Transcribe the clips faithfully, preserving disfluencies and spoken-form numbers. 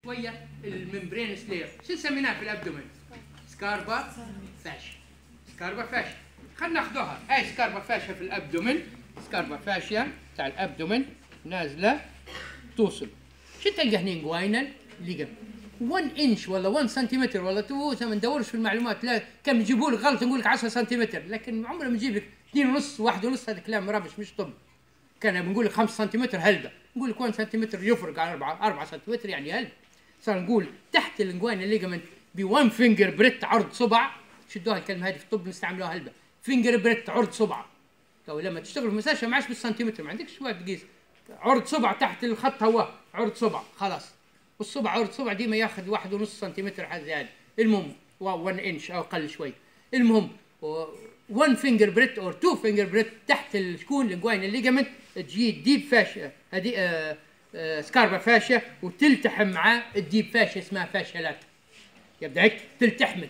شويه الممبرين سلير. شو سميناها في الابدومين؟ سكاربا فاشيا. سكاربا فاشيا. خلينا ناخذوها. هاي سكاربا فاشيا في الابدومين. سكاربا فاشيا تاع الابدومين نازله توصل. شو تلقى هنا جواينال ليجمنت واحد انش ولا واحد سنتيمتر ولا تو، ما ندورش في المعلومات. لا كم يجيبوا لك غلط نقول لك عشرة سنتيمتر، لكن عمره ما نجيب لك اثنين ونص واحد ونص. هذا كلام رابش مش طب. كان بنقول لك خمسة سنتيمتر هلبة، نقول لك واحد سنتيمتر يفرق على أربعة أربعة سنتيمتر يعني هلبة. صار نقول تحت الانجوينال ليجمنت بوان فينجر بريت عرض صبع. شدوها الكلمه هذه في الطب نستعملوها هلبة. فينجر بريت عرض صبع. تو لما تشتغل في المستشفى ما عادش بالسنتيمتر، ما عندكش وقت تقيس. عرض صبع تحت الخط هو عرض صبع خلاص. والصبع عرض صبع ديما ياخذ واحد ونص سنتيمتر حاجه زياده. المهم واحد انش او اقل شوي. المهم واحد فينجر بريت او تو فينجر بريت تحت شكون الانجوينال ليجمنت تجي ديب فاشيا. هذه آه آه سكاربا فاشيا وتلتحم مع الديب فاشيا اسمها فاشيا لاتا. يبدا هيك تلتحمت.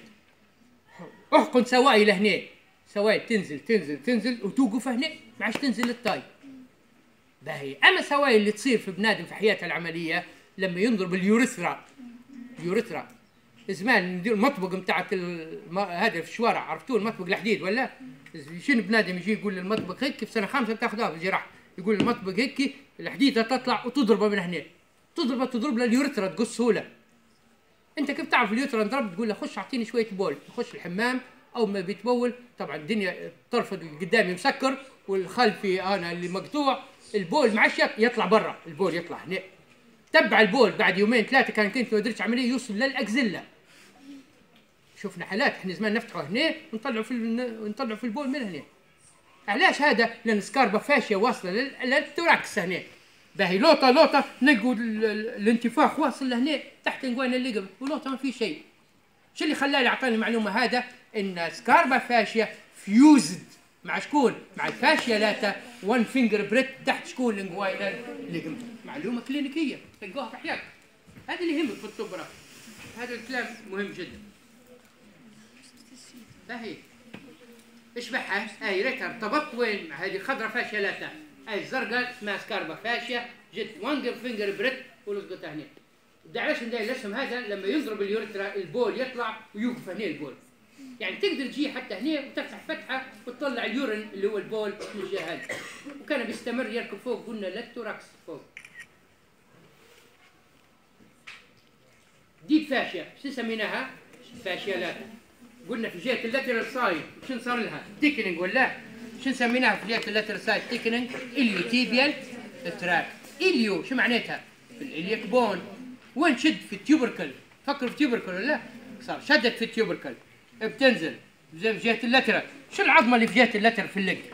احقن سوائل هنا، سوائل تنزل تنزل تنزل وتوقف هنا ما عادش تنزل للطاي. باهي. اما السوائل اللي تصير في بنادم في حياته العمليه لما ينضرب اليوريثرا. اليوريثرا زمان ندير المطبق نتاع الم... هذا في الشوارع، عرفتوه المطبق الحديد ولا؟ شنو بنادم يجي يقول المطبق هيك في سنه خامسه تاخذها في الجراحه، يقول المطبق هيك الحديده تطلع وتضربه من هنا. تضربه تضرب له اليوريثرا تقص سهوله. انت كيف تعرف اليوريثرا انضرب؟ تقول له خش اعطيني شويه بول، يخش الحمام اول ما بيتبول طبعا الدنيا الطرف القدامي مسكر والخلفي انا اللي مقطوع، البول ما عادش يطلع برا، البول يطلع هنا. تبع البول بعد يومين ثلاثه كان كنت ما درتش عمليه يوصل للاكزيلا. شفنا حالات احنا زمان نفتحوا هنا ونطلعوا في ونطلعوا في البول من هنا. علاش هذا؟ لان سكاربا فاشيا واصله للتوراكس هنا. باهي لوطه لوطه نلقوا الانتفاخ واصل لهنا تحت انجوينال ليجمنت ولوطه ما في شيء. شو اللي خلاني اعطاني المعلومه هذا؟ ان سكاربا فاشيا فيوزد مع شكون؟ مع الفاشيا لاتا وان فينجر بريت تحت شكون الانجوينال ليجمنت. معلومه كلينيكيه تلقوها في حياتك. هذا اللي يهمك في الطب. هذا الكلام مهم جدا. باهي اشبعها. هاي ريت ارتبطت وين مع هذه خضراء فاشيا لاتا. هاي الزرقاء اسمها سكاربا فاشيا جت وان فينجر بريت ولصقتها هنا. بدي علاش ندير الاسم هذا؟ لما يضرب اليوريثرا البول يطلع ويوقف هنا البول. يعني تقدر تجي حتى هنا وتفتح فتحه وتطلع اليورين اللي هو البول من الجهه هذه. وكان بيستمر يركب فوق قلنا للتوراكس فوق. ديب فاشيا شو سميناها؟ فاشيا لاتا. قلنا في جهه اللاترال سايد شنو صار لها؟ تيكنينج ولا؟ شنو سميناها في جهه اللاترال سايد تيكنينج؟ اليو تيبيال تراك. اليو شو معناتها؟ في الالياك بون. وين شد؟ في التيوبركل. فكروا في التيوبركل ولا؟ صار شدت في التيوبركل بتنزل زي في جهه اللاترال. شو العظمه اللي في جهه اللاترال في اللق؟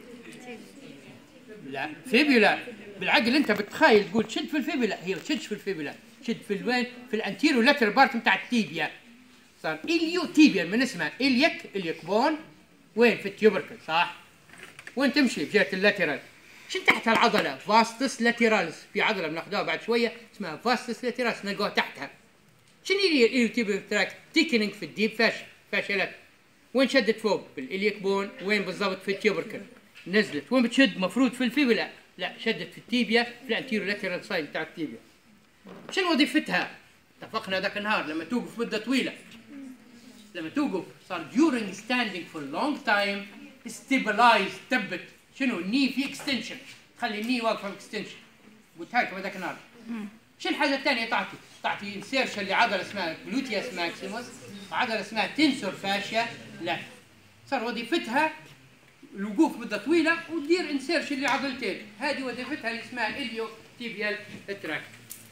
لا فيبيولا. بالعقل انت بتخيل تقول شد في الفيبيولا، هي ما تشدش في الفيبيولا، شد في الوين؟ في الانتيرو لاترال بارت نتاع التيبيا. صار اليو تيبيا من اسمها اليك اليك بون. وين؟ في التيوبركل صح؟ وين تمشي؟ في جهه اللاترال. شو تحت العضله؟ فاستس لاترالز. في عضله بناخذها بعد شويه اسمها فاستس لاترالز نلقاها تحتها. شنو هي اليو تيبيا تراك؟ تيكنينج في الديب فاشيا فاشيا لاتا. وين شدت فوق؟ في الاليك بون. وين بالضبط؟ في التيوبركل. نزلت وين بتشد؟ مفروض في الفيبولا. لا شدت في التيبيا في الانتيرو لاترال سايد بتاع التيبيا. شنو وظيفتها؟ اتفقنا ذاك النهار لما توقف مده طويله. لما توقف صار during standing for long time stabilize تثبت. شنو؟ الني في اكستنشن، خلي الني واقفه باكستنشن. قلتها لكم هذاك النهار. شنو الحاجه الثانيه تعطي؟ تعطي انسيرشن لعضله اسمها جلوتيوس ماكسيموس وعضله اسمها تنسور فاشيا. لا صار وظيفتها الوقوف مده طويله وتدير انسيرشن لعضلتين. هذه وظيفتها اللي اسمها اليو تيبيال تراك.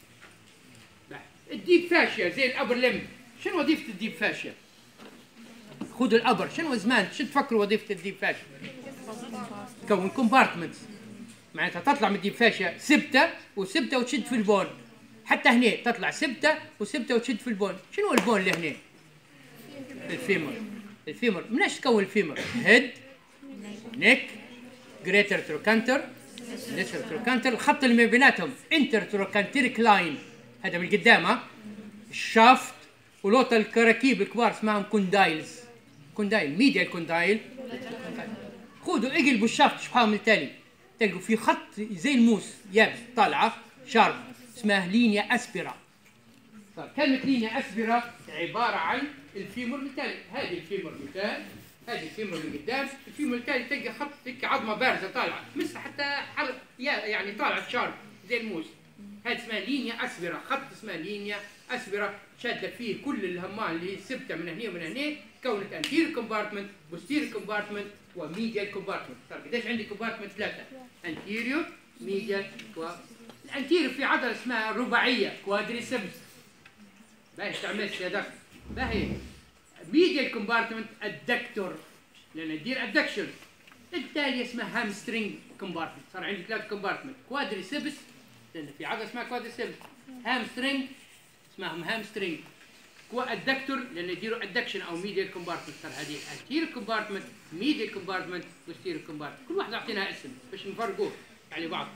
الديب فاشيا زي الابر لم. شنو وظيفه الديب فاشيا؟ خذوا الابر. شنو زمان شو تفكروا وظيفه الديب فاشيا؟ تكون كومبارتمنتس. معناتها تطلع من الديب فاشيا سبته وسبته وتشد في البون. حتى هنا تطلع سبته وسبته وتشد في البون. شنو البون اللي هنا؟ الفيمر. الفيمر مناش تكون الفيمر؟ هيد نيك جريتر تروكانتر ليسر تروكانتر. الخط اللي ما بيناتهم انتر تروكانتريك لاين. هذا من قدام ها. الشافت ولوطه الكراكيب الكبار اسمهم كوندايلز. كوندايل ميديال كوندايل. خذوا اقلبوا الشافت شوفوها من التالي تلقوا في خط زي الموس يابس طالعه شارب اسمها لينيا اسبيرا. صار كلمة لينيا اسبرا عبارة عن الفيمور التالي، هذه الفيمور مثال، هذه الفيمور اللي قدام، الفيمور التالي تلقى خط تلقى عظمة بارزة طالعة، مسها حتى حلق يعني طالعة شارب زي الموس. هذه اسمها لينيا اسبرا، خط اسمها لينيا اسبرا شادة فيه كل الهمان اللي ثابتة من هنا ومن هنا، كونت انتير كومبارتمنت، بوستير كومبارتمنت، وميديال كومبارتمنت. صار قديش عندي كومبارتمنت؟ ثلاثة، انتيريور، ميديال، و الانتيريور في عضلة اسمها رباعية كوادريسبس. باهي تعملش يا دكتور. باهي ميديال كومبارتمنت الدكتور لان تدير ادكشن. التالية اسمها هامسترينج كومبارتمنت، صار عندي ثلاث كومبارتمنت، كوادريسبس لان في عضلة اسمها كوادريسبس، هامسترينج اسمهم هامسترينج، والدكتور لان يديروا ادكشن او ميديال كومبارتمنت. صار هذه انتيريور كومبارتمنت، ميديال كومبارتمنت، بوستيريور كومبارتمنت، كل واحدة اعطيناها اسم باش نفرقوه على بعض.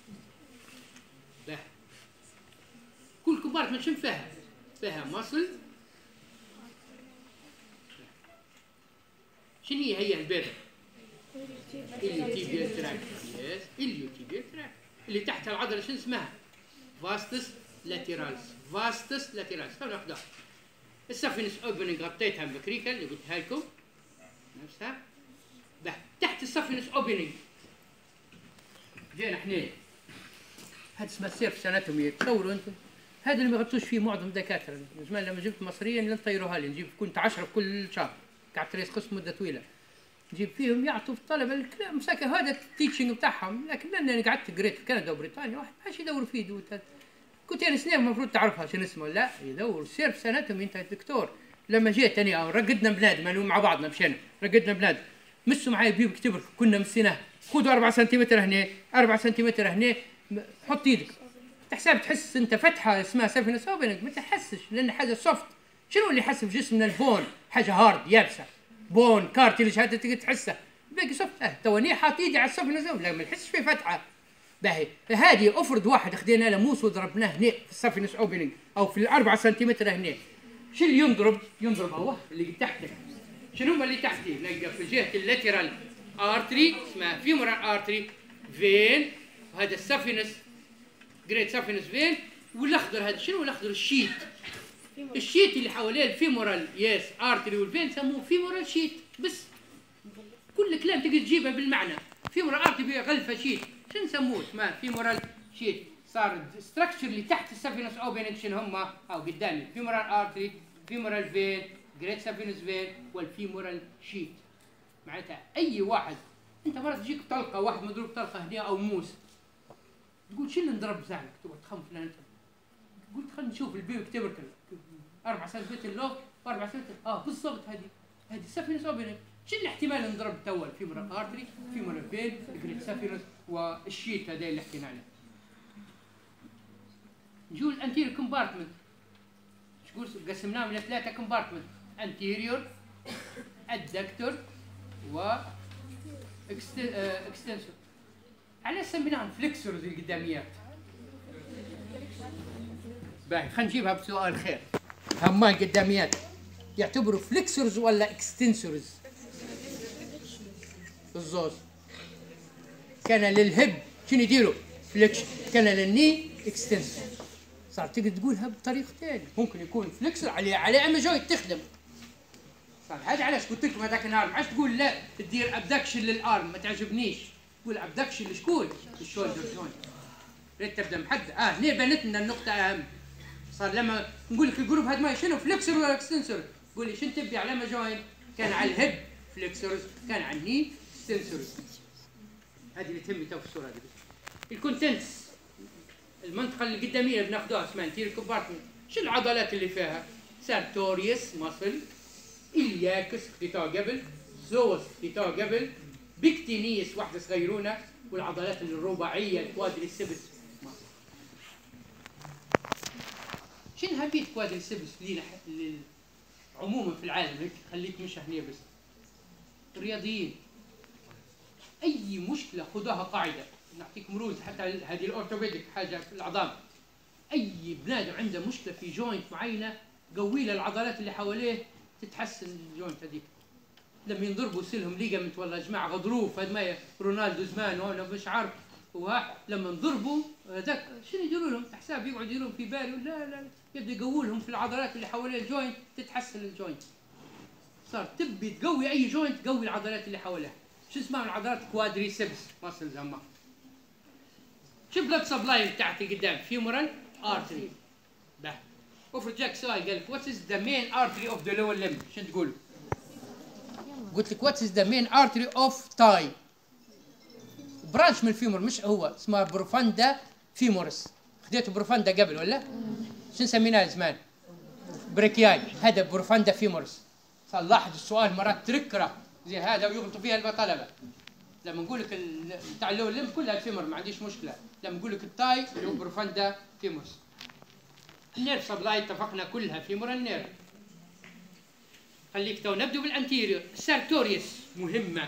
لا كل كومبارتمنت شنو فيها؟ فيها ماسل. شنو هي هي البيضة؟ اليوتيبيال تراك. يس اليوتيبيال تراك اللي تحت العضلة شنو اسمها؟ فاستس لاتيرالز. فاستس لاتيرالز. خلينا ناخذها. السفنس اوبننج غطيتها بكريكا اللي قلتها لكم نفسها. ده تحت السفنس اوبننج جينا احنا هذا اسمه سيرف اناتومي. تصوروا انتم هذا اللي ما يغطوش فيه معظم الدكاتره. زمان لما جبت مصريا نطيروها لي، نجيب كنت عشرة كل شهر، قعدت رئيس قسم مده طويله، نجيب فيهم يعطوا في الطلبه الكلام مساكن، هذا التيتشنج بتاعهم. لكن لاني قعدت قريت في كندا وبريطانيا واحد ماشي يدور فيه دوت. كنت يعني سنين المفروض تعرفها شنو اسمه. لا يدور سيرف اناتومي. انت دكتور. لما جيت انا رقدنا بنادم انا مع بعضنا مشينا رقدنا بنادم، مسوا معي بيو كتبر كنا مسيناه، خذوا أربعة سنتيمتر هنا، أربعة سنتيمتر هنا، حط ايدك تحسب تحس انت فتحه اسمها سفنس اوبننج، ما تحسش لان حاجه سوفت. شنو اللي يحس في جسمنا؟ البون حاجه هارد يابسه، بون كارتلج هذا تقدر تحسه باقي سوفت. اه توني حاط ايدي على السفنس لا ما نحسش في فتحه. باهي هذه افرض واحد خدينا له موس وضربناه هنا في السفنس اوبننج او في الأربعة سنتيمتر هنا، شو اللي ينضرب؟ ينضرب هو اللي تحته. شنو هما اللي تحتيه؟ نلقى في جهه اللاترال ارتري اسمها فيمورال ارتري فين، وهذا السفنس جريت سفنس فين، والاخضر هذا شنو الاخضر؟ الشيت. الشيت اللي حواليه الفيمورال يس ارتري والفين سموه فيمورال شيت. بس كل كلام تقدر تجيبها بالمعنى. فيمورال ارتري غلفه شيت، شنو نسموه؟ اسمه فيمورال شيت. صار الستراكشر اللي تحت السفنس اوبننج شنو هما؟ او قدامي فيمورال ارتري، فيمورال فين، جريت سفنس فين، والفيمورال شيت. معناتها اي واحد انت مرة تجيك طلقه، واحد مضروب طلقه هنا او موس، تقول شنو نضرب زعلك؟ تقعد تخمم في انت، قلت خلينا نشوف البيو كتبر أربعة سنتيمتر لو وأربعة سنتيمتر اه بالضبط. هذه هذه السفنس اوبننج. شنو الاحتمال نضرب توا؟ الفيمورال ارتري، فيمورال فين، جريت سفنس، والشيت هذا اللي حكينا عليه. نجوا الانتيريور كومبارتمنت. شقول قسمناهم الى ثلاثه كومبارتمنت، انتيريور، الدكتور، و اكستنسور. على سميناهم فليكسورز القداميات. باهي خلينا نجيبها بسؤال خير. هما القداميات يعتبروا فليكسورز ولا اكستنسورز؟ الزوز. كان للهب شنو يديروا؟ فليكشن. كان للني اكستنسور. صار تقدر تقولها بطريقه ثانيه، ممكن يكون فليكسور على على اما جوينت تخدم. صار هذا علاش قلت لكم هذاك النهار ما عادش تقول لا تدير ابدكشن للارم، ما تعجبنيش. تقول ابدكشن لشكون؟ للشولدر جوينت. ريت تبدا محدد. اه هنا بانت لنا النقطه اهم. صار لما نقول لك الجروب هذا ما شنو فليكسور ولا اكستنسور؟ قول لي شنو تبي على ما جوينت؟ كان على الهب فليكسورز، كان على الني اكستنسورز. هذه اللي تهمني تو في الصوره هذه. الكونتنتس المنطقه القداميه اللي بناخذوها اسمها انتيريور كومبارتمنت. شو العضلات اللي فيها؟ سارتوريوس ماسل، الياكس خديتوها قبل، زوس خديتوها قبل، بيكتينيس واحده صغيرونه، والعضلات الرباعيه الكوادريسبس. شنو هبيت كوادريسبس لينا عموما في العالم؟ هيك خليك مش هنا بس. الرياضيين اي مشكله خذوها قاعده، نعطيكم روز حتى هذه الاورثوبيديك حاجه في العظام. اي بنادم عنده مشكله في جوينت معينه قوي له العضلات اللي حواليه تتحسن الجوينت هذيك. لما ينضربوا سلهم ليجامنت ولا جماعه غضروف، هذا ما رونالدو زمان وانا مش عارف وها، لما نضربوا هذاك شنو يديروا لهم؟ حساب يقعدوا يديرون في باله لا لا يبدا يقوي لهم في العضلات اللي حوالين الجوينت، تتحسن الجوينت. صار تبي تقوي اي جوينت قوي العضلات اللي حواليها. شو اسمها العضلات؟ كوادريسبس ماسلز هما. شو بلاد سبلاي بتاعتي قدام؟ فيمورال ارتري. ده افرض جاك سؤال قال لك وات از ذا مين ارتري اوف ذا لور ليمب، شو تقول؟ قلت لك وات از ذا مين ارتري اوف تاي. برانش من الفيمور، مش هو اسمها بروفاندا فيمورس. خديته بروفاندا قبل ولا؟ شو سميناه زمان؟ بريكياي. هذا بروفاندا فيمورس. لاحظ السؤال مرات تركره زي هذا ويغلطوا فيها الطلبه. لما نقول لك بتاع اللور ليمب كلها الفيمور ما عنديش مشكله، لما نقول لك التاي اللي هو بروفاندا فيمورس. النيرف سبلاي اتفقنا كلها فيمورال نيرف. خليك تو نبدو بالانتيريور. السارتوريوس مهمه.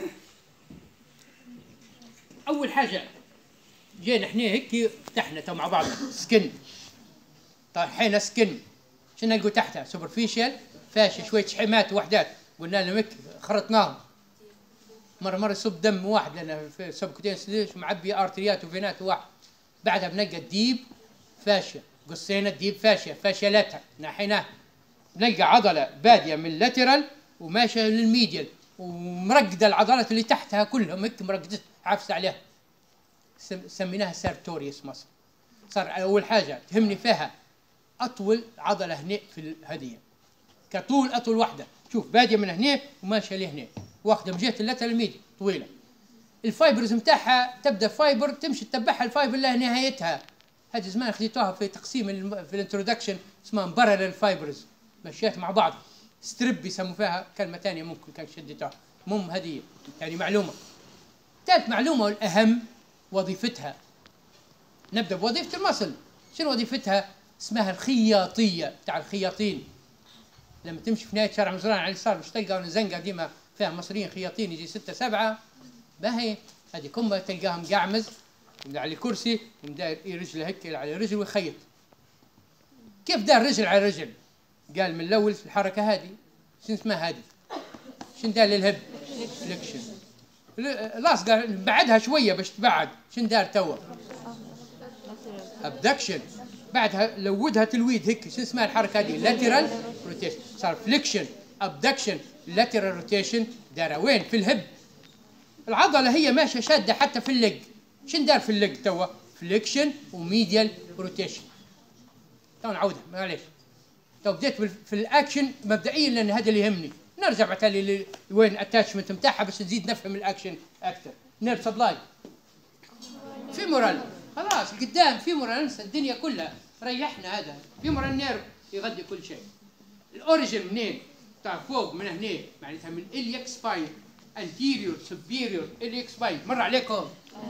اول حاجه جينا احنا هيك فتحنا تو مع بعض سكن، طايحين سكن، شنو نلقوا تحتها؟ سوبرفيشال فاشي، شويه شحيمات وحدات، قلنا لهم هيك خرطناهم. مره مره يصب دم واحد لان في سبكوتينس ليش معبي ارتريات وفينات واحد. بعدها بنلقى الديب فاشيا، قصينا الديب فاشيا، فاشيالاتها ناحيناها. بنلقى عضله باديه من اللاترال وماشيه للميديال ومرقده العضلات اللي تحتها كلهم هيك مرقدت عافسه عليها. سميناها سارتوريوس مصر. صار اول حاجه تهمني فيها اطول عضله هنا في الهديه كطول، اطول واحده. شوف باديه من هنا وماشيه لهنا، واخده من جهه اللاترال ميديا طويله. الفايبرز نتاعها تبدا فايبر تمشي تتبعها الفايبر لنهايتها. هذه زمان خديتوها في تقسيم في الانترودكشن اسمها بارالل فايبرز، مشيت مع بعض. ستريب يسموا فيها كلمه ثانيه ممكن كان شديتوها. المهم هذه يعني معلومه. ثالث معلومه والاهم وظيفتها. نبدا بوظيفه المصل. شنو وظيفتها؟ اسمها الخياطيه تاع الخياطين. لما تمشي في نهايه شارع مزرعه على اليسار مش تلقى زنقه ديما فيها مصريين خياطين يجي ستة سبعة. ما هي هذه كم تلقاهم قاعمز على الكرسي ومداير رجله هيك على رجل ويخيط. كيف دار رجل على رجل؟ قال من الاول الحركه هذه شنو اسمها هذه؟ شنو دار للهب؟ فليكشن. لاصقه بعدها شويه باش تبعد، شنو دار توا؟ ابدكشن. بعدها لودها تلويد هيك، شنو اسمها الحركه هذه؟ لاترال روتيشن. صار فليكشن ابدكشن لاترال روتيشن. دار وين؟ في الهب. العضله هي ماشيه شاده حتى في اللج. شنو دار في اللج توا؟ فليكشن وميديال روتيشن. تو نعودها معليش. تو بديت في الاكشن مبدئيا لان هذا اللي يهمني. نرجع بعتالي وين الاتاتشمنت نتاعها باش نزيد نفهم الاكشن اكثر. نيرف سبلاي فيمورال، خلاص قدام فيمورال انسى الدنيا كلها، ريحنا. هذا فيمورال نيرف يغذي كل شيء. الاوريجن منين؟ تاع فوق من هنا، معناتها من الياك سباين انتيريور سوبيريور الياك سباين. مر عليكم؟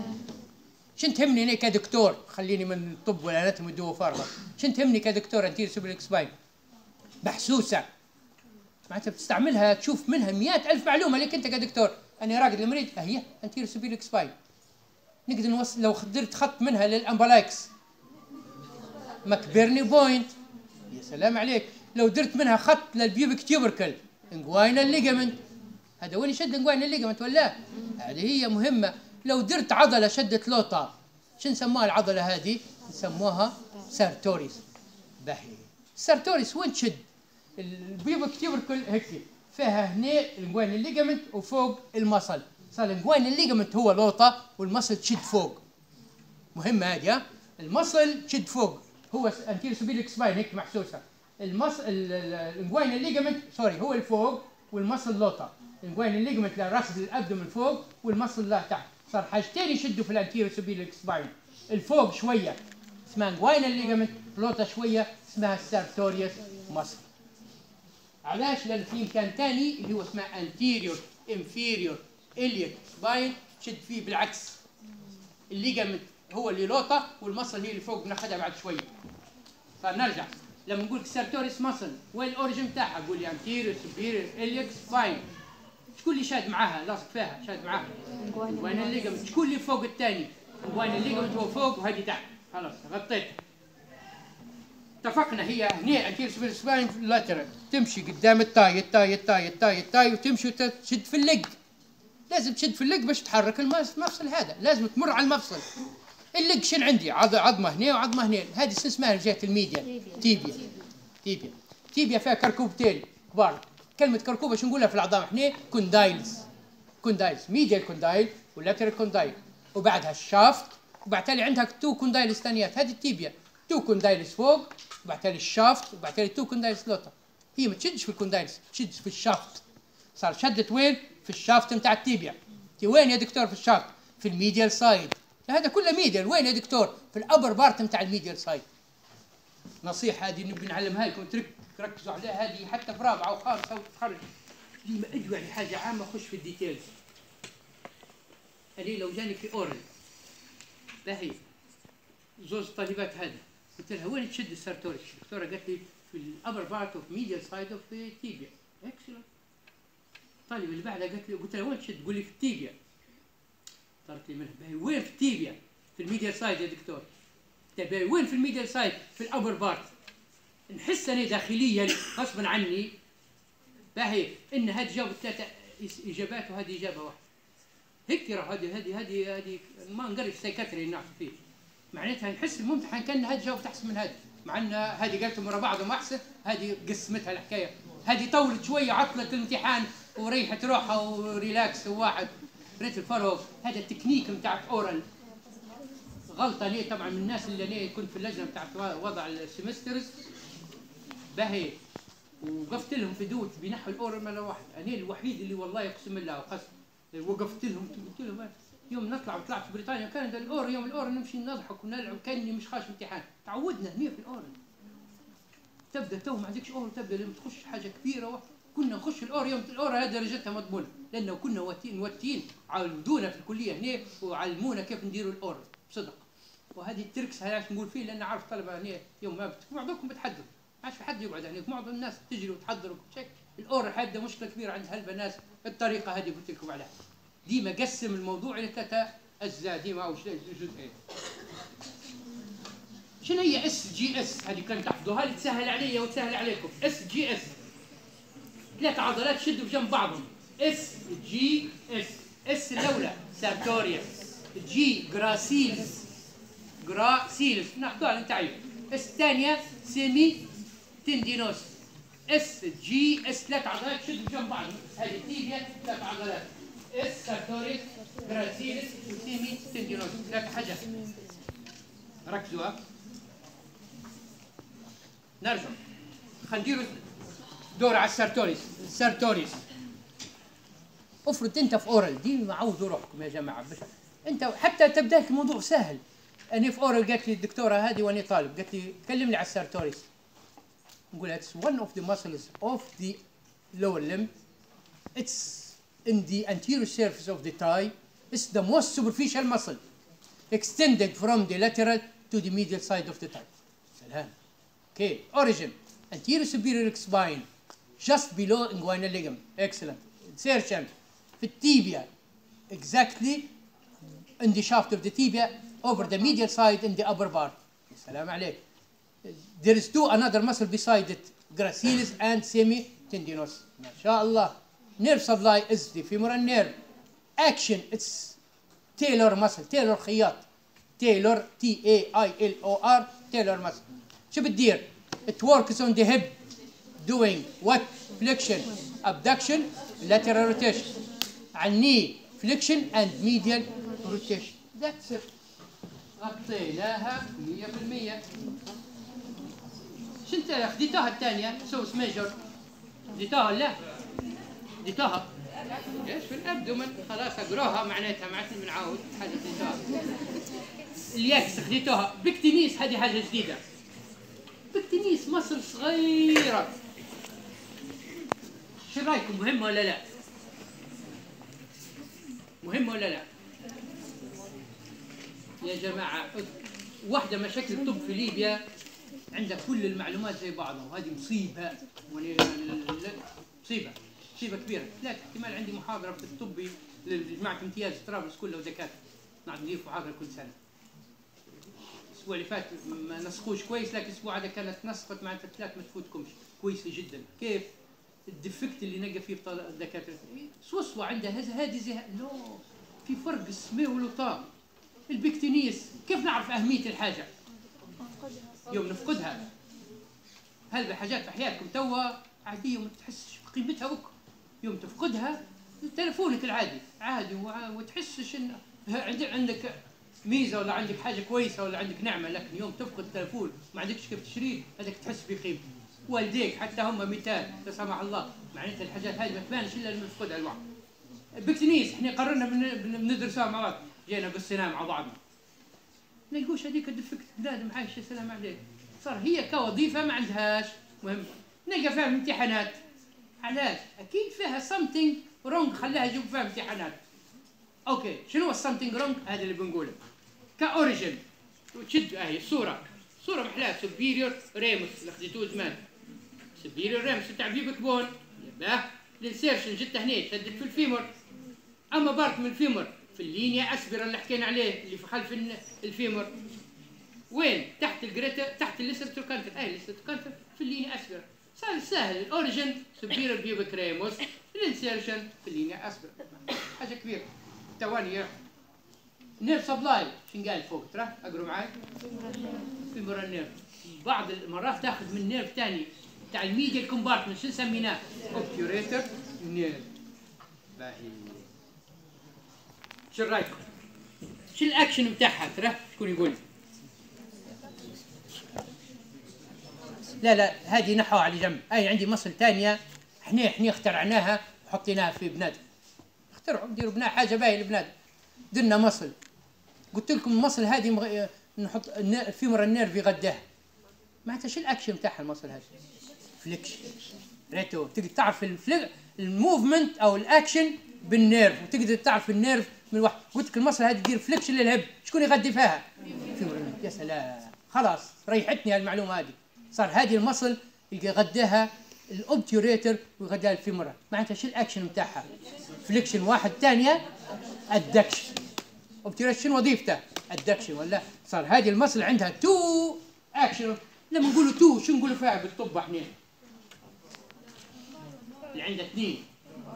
شنو تهمني هنا كدكتور؟ خليني من الطب ولا اناتومي ودوا فارغه. شنو تهمني كدكتور؟ انتيريور سوبيريور سباين محسوسه، معناتها بتستعملها تشوف منها مئات ألف معلومه لك انت كدكتور. انا راقد المريض هي انتيريور سوبيريور سباين. نقدر نوصل لو درت خط منها للامبلايكس ماكبيرني بوينت، يا سلام عليك. لو درت منها خط للبيوبك تيوبركل انجواينال ليجامنت، هذا وين يشد انجواينال ليجامنت ولا؟ هذه هي مهمه. لو درت عضله شدت لوطه، شو نسموها العضله هذه؟ نسموها سارتوريس. باهي السارتوريس وين تشد؟ البيوبك تيوبركل هيك فيها هنا الانجواينال ليجامنت وفوق المصل. صار الانجواينال ليجامنت هو لوطه والمصل تشد فوق. مهمه هذه. المصل تشد فوق، هو انتيريور سوبيريور سباين هيك محسوسه. المصل الانجواينال ليجامنت سوري هو الفوق والمصل لوطه. الانجواينال ليجامنت راس الابدومن فوق والمصل لا تحت. صار حاجتين يشدوا في الانتيريور سوبيريور سباين. الفوق شويه اسمها انجواينال ليجامنت، لوطه شويه اسمها سارتوريوس مصل. علاش؟ لان في مكان ثاني اللي هو اسمه انتيريور انفيريور اليك سباين شد فيه بالعكس. الليجامنت هو اللي لوطه والمصل هي اللي فوق بناخذها بعد شويه. فنرجع لما نقول سارتوريوس مصل وين الاوريجن تاعها؟ قول لي انتيريور سوبيريور اليك سباين. شكون اللي شاد معاها؟ لاصق فيها شاد معاها؟ وين الليجامنت؟ شكون اللي فوق الثاني؟ وين الليجامنت هو فوق وهذه تحت. خلاص غطيت. اتفقنا هي هنا انتيريور سوبيريور سباين لاترال تمشي قدام التاي التاي التاي التاي التاي وتمشي وتشد في اللج. لازم تشد في اللج باش تحرك المفصل. هذا لازم تمر على المفصل. اللق شنو عندي؟ عظمه هنا وعظمه هنا، هذه اسمها جهه الميديا تيبيا. تيبيا تيبيا فيها كركوبتين كبار. كلمه كركوبه شو نقولها في العظام احنا؟ كوندايلز. كوندايلز، ميديال كوندايل ولاترال كوندايل، وبعدها الشافت، وبعد تالي عندها تو كوندايلز ثانيات، هذه التيبيا. تو كوندايلز فوق، وبعد تالي الشافت، وبعد تالي تو كوندايلز لوطه. هي ما تشدش في الكوندايلز، تشدش في الشافت. صار شدت وين؟ في الشافت نتاع التيبيا. تي وين يا دكتور في الشافت؟ في الميديال سايد. هذا كله ميديال. وين يا دكتور؟ في الابر بارت نتاع الميديال سايد. نصيحه هذه نبي نعلمها لكم، تركزوا عليها هذه حتى في رابعه وخامسه وتخرج. ديما اجوا يعني حاجه عامه، خش في الديتيلز. هذه لو جاني في اورال باهي زوز طالبات هذا، قلت لها وين تشد السارتوريس؟ الدكتوره قالت لي في الابر بارت اوف ميديال سايد اوف تيبيا. اكسلنت. الطالبه اللي بعدها قالت لي، قلت لها وين تشد؟ تقول لي في التيبيا. طلعت لي منها باهي وين في التيبيا؟ في الميديال سايد يا دكتور. باهي وين في الميديال سايد؟ في الابر بارت. نحس انا داخليا غصبا عني باهي ان هذه جاوبت ثلاثه اجابات وهذه اجابه واحده. هيك راه هذه هذه هذه هذه ما نقرب سايكاتري نعرف فيه. معناتها نحس الممتحن كان هذه جاوبت احسن من هذه، مع ان هذه قالتهم ورا بعضهم احسن، هذه قسمتها الحكايه، هذه طولت شويه عطلت الامتحان وريحت روحها وريلاكس وواحد. ريت الفرق. هذا التكنيك نتاع اورال غلطه ليه طبعا من الناس اللي انا كنت في اللجنه بتاعت وضع السيمسترز باهي، وقفت لهم في دوت بينحوا الاورال مره واحد. انا الوحيد اللي والله اقسم بالله وقسم وقفت لهم، قلت لهم يوم نطلع وطلعت في بريطانيا كان الاور يوم الاور نمشي نضحك ونلعب كاني مش خاش امتحان. تعودنا هنا في الاور. تبدا تو ما عندكش اور، تبدا لما تخش حاجه كبيره. كنا نخش الاور يوم الاور هذه درجتها مضمونه، لانه كنا واتين واتين عودونا في الكليه هنا وعلمونا كيف نديروا الاور بصدق. وهذه التركس علاش نقول فيه، لان عارف طلبه هنا يوم ما معظمكم بتحضروا، ما عادش في حد يقعد هناك، معظم الناس تجري وتحضر وتشيك. الاور حابه مشكله كبيره عند هالبنات الطريقه هذه قلت لكم عليها. ديما قسم الموضوع الى ثلاثه اجزاء ديما او جزئين. شنو هي اس جي اس؟ هذه كانت تحفظوها لي تسهل علي وتسهل عليكم. اس جي اس ثلاث عضلات شدوا بجنب بعضهم. اس جي اس. اس الاولى سارتوريوس، جي جراسيلس، جراسيلس ناخذوها للتعريف. اس الثانيه سيمي تندينوس. اس جي اس ثلاث عضلات شدوا بجنب بعضهم. هذه التيبيا ثلاث عضلات، اس سارتوريوس جراسيلس وسيمي تندينوس، ثلاث حاجات. ركزوا. نرجع خلينا نديروا دور على السارتوريوس. السارتوريوس افرض انت في اورال، دي معودوا روحكم يا جماعه باش انت حتى تبدا لك الموضوع سهل. انا في اورال قالت لي الدكتوره هذه وانا طالب، قالت لي كلمني على السارتوريوس. نقول لها it's one of the muscles of the lower limb. It's in the anterior surface of the thigh. It's the most superficial muscle extended from the lateral to the medial side of the thigh. سلام. Okay. Origin anterior superior spine just below inguinal ligament. Excellent. Insertion في التيبيا exactly in the shaft of the tibia over the medial side in the upper part. سلام عليك. There is two another muscle beside it, gracilis and semitendinous. ما شاء الله. Nerve supply is the femoral nerve. Action it's tailor muscle. tailor خياط. tailor T A I L O R tailor muscle. شو بتدير؟ It works on the hip doing what? Flexion, abduction, lateral rotation. على knee flexion and medial rotation. That's it. غطيناها مية بالمية. شنت خديتوها الثانية سوس ميجر؟ خديتوها لا؟ خديتوها؟ ايش في الابدومن؟ خلاص اقراها معناتها ما عادش بنعاود حاجة خديتوها. الياكس خديتوها. بكتينيس هذه حاجة جديدة. بكتينيس مصل صغيرة. شو رايكم مهمة ولا لا؟ مهمة ولا لا؟ يا جماعة واحدة مشاكل الطب في ليبيا عندها كل المعلومات زي بعضها، وهذه مصيبة. مصيبة مصيبة كبيرة. لا احتمال عندي محاضرة في الطبي لجماعة امتياز طرابلس كلها ودكاترة، نقعد ندير محاضرة كل سنة. الأسبوع اللي فات ما نسخوش كويس، لكن الأسبوع هذا كانت نسخت معناتها ثلاث ما تفوتكمش كويسة جدا. كيف؟ الديفكت اللي نلقى فيه الدكاترة سوسوة عندها هذه زي نو في فرق سمي ولطام. البكتينيس كيف نعرف أهمية الحاجة؟ يوم نفقدها. هل بحاجات في حياتكم توا عادية وما تحسش بقيمتها بك؟ يوم تفقدها تلفونك العادي عادي وتحسش ان عندك ميزه ولا عندك حاجه كويسه ولا عندك نعمه، لكن يوم تفقد التلفون ما عندكش كيف تشريه هذاك تحس بقيمته. والديك حتى هم مثال لا سمح الله، معناتها الحاجات هذه ما تبانش الا لما تفقدها الواحد. البكتينيس احنا قررنا بندرسها مع بعض، جينا بالصناعه مع بعضنا. ما نلقوش هذيك الدفكت بنادم عايش يا سلام عليك، صار هي كوظيفه ما عندهاش مهم، نلقى فيها امتحانات. علاش؟ اكيد فيها something wrong خلاها يجيب فيها امتحانات. اوكي شنو هو something wrong؟ هذا اللي بنقوله. كاوريجن تشد اهي الصوره، صوره محلاها سوبيريور ريموس اللي خديتوه زمان. سوبيريور ريموس تاع بيبك بون، يباه الانسيرشن جت هنا شدت في الفيمور. اما بارت من الفيمور في اللينيا اسبرا اللي حكينا عليه اللي في خلف الفيمور. وين؟ تحت الجريتا، تحت الليستروكانتر، اي الليستروكانتر في اللينيا اسبرا. صار سهل. الاوريجن سوبيريور بيبك ريموس، الانسيرشن في اللينيا اسبرا. حاجه كبيره. ثواني نيرف سبلاي شنو قال فوق؟ ترى اقروا معي. فيمورال نيرف. بعض المرات تاخذ من نيرف ثاني تاع الميديال كومبارتمنت، شو نسميناه؟ اوبتيوريتر نيرف. باهي. شو رايكم؟ شو الاكشن بتاعها؟ ترى شكون يقول؟ لا لا هذه نحوها على جنب، اي عندي مصل ثانيه احنا احنا اخترعناها وحطيناها في بنادم. اخترعوا ديروا بناء حاجه باهيه لبنادم. درنا مصل. قلت لكم المصل هذه مغ... نحط فيمر النيرف يغداها. معناتها شو الاكشن تاعها المصل هذه؟ فليكشن. ريتو تقدر تعرف الفليك الموفمنت او الاكشن بالنيرف، وتقدر تعرف النيرف من واحد. قلت لك المصل هذه تدير فليكشن للهب، شكون يغدي فيها؟ فيمر النيرف. يا سلام خلاص ريحتني هالمعلومه هذه. صار هذه المصل يغداها الاوبتيوريتر ويغداها الفيمورال. معناتها شو الاكشن بتاعها؟ فليكشن واحد، ثانيه ادكشن. اوبتيوريتر شنو وظيفته؟ ادكشن. ولا صار هذه المصل عندها تو اكشن. لما نقولوا تو شو نقولوا فيها بالطب احنا؟ اللي عنده اثنين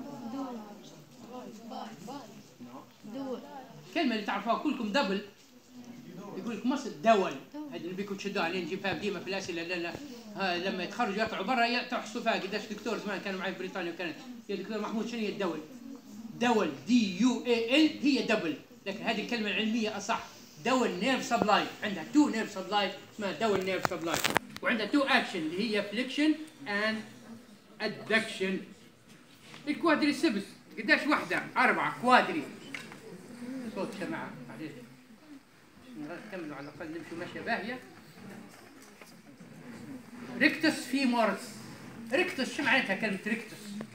دول. الكلمه اللي تعرفوها كلكم دبل، يقول لك مصل دول. هذه اللي بيكون تشدوها عليه نجيب فيها ديما في الاسئله. لان لما يتخرجوا يطلعوا برا تحسوا فيها. قداش دكتور زمان كانوا معي في بريطانيا وكانت يا دكتور محمود شنو هي الدول؟ دول دي يو اي ال هي دبل، لكن هذه الكلمه العلميه اصح. دول نيرف سبلاي، عندها تو نيرف سبلاي اسمها دول نيرف سبلاي، وعندها تو اكشن اللي هي فليكشن اند ادكشن. الكوادريسبس قداش وحده؟ اربعه كوادري. صوت سماعه معليش نكملوا على الاقل نمشوا ماشيه باهيه. ريكتس فيمورس. ريكتس شو معناتها كلمه ريكتس؟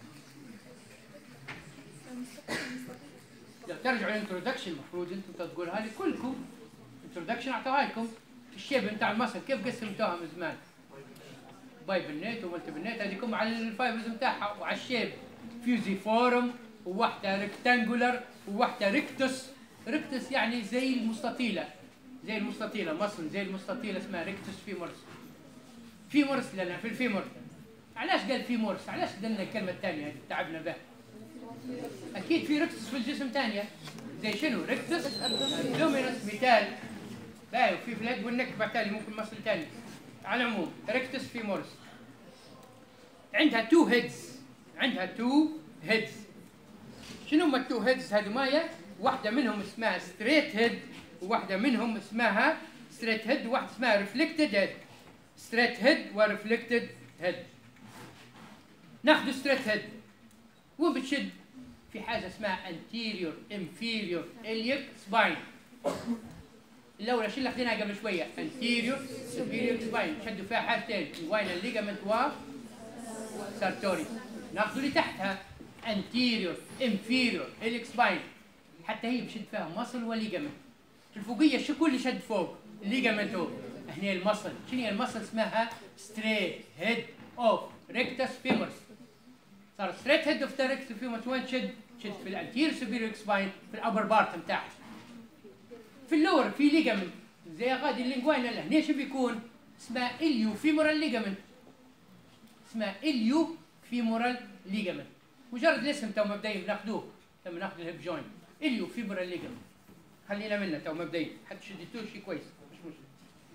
لو ترجعوا الانترودكشن المفروض انتم تقولها لي كلكم. انترودكشن اعطوها لكم. الشيب نتاع المصل كيف قسمتوها من زمان؟ بايبلنيت ومالتيبلنيت هذيكم على الفايبرز نتاعها وعلى الشيب. فيوزي فورم وواحده ريكتانجولر وواحده ريكتس. ريكتس يعني زي المستطيله، زي المستطيله مصل زي المستطيله اسمها ريكتس فيمورس. فيمورس لنا في الفيمور. علاش قال فيمورس؟ علاش قلنا الكلمه الثانيه هذه تعبنا بها؟ اكيد في ريكتس في الجسم ثانيه. زي شنو؟ ريكتس ابدومينس مثال. باهي وفي بلاد والنك بالتالي ممكن مصل ثاني. على العموم ريكتس فيمورس عندها تو هيدز. عندها تو هيدز. شنو هما التو هيدز هذومايا؟ واحده منهم اسمها ستريت هيد وواحده منهم اسمها ستريت هيد وواحده اسمها ريفلكتد هيد. ستريت هيد وريفلكتد هيد. ناخذ ستريت هيد وين بتشد؟ في حاجه اسمها anterior inferior iliac spine. الاولى شو اللي اخذناها قبل شويه؟ anterior superior spine شدوا فيها حاجتين inguinal ligament و sartorius. ناخذ اللي تحتها anterior inferior iliac spine، حتى هي بشد فيها مصل وليجامنت. الفوقيه شو كل اللي شد فوق؟ الليجامنت هو. هنا المصل، شنو هي المصل؟ اسمها ستريت هيد اوف ريكتس فيمورس. صار ستريت هيد اوف ريكتس فيمورس وين تشد؟ تشد في الانتير سوبيريور سباين في الابر بارت نتاعها. في اللور في ليجامنت زي غادي اللينجوينال. هنا شو بيكون؟ اسمها اليو فيمورال ليجامنت. اسمها اليو فيمورال ليجامنت. مجرد الاسم تو مبدئيا بناخذوه لما ناخذ الهيب جوينت. اليو فيمورال ليجامنت. خلينا منها تو مبدئيا حتى شديتوه شيء كويس مش مشكله.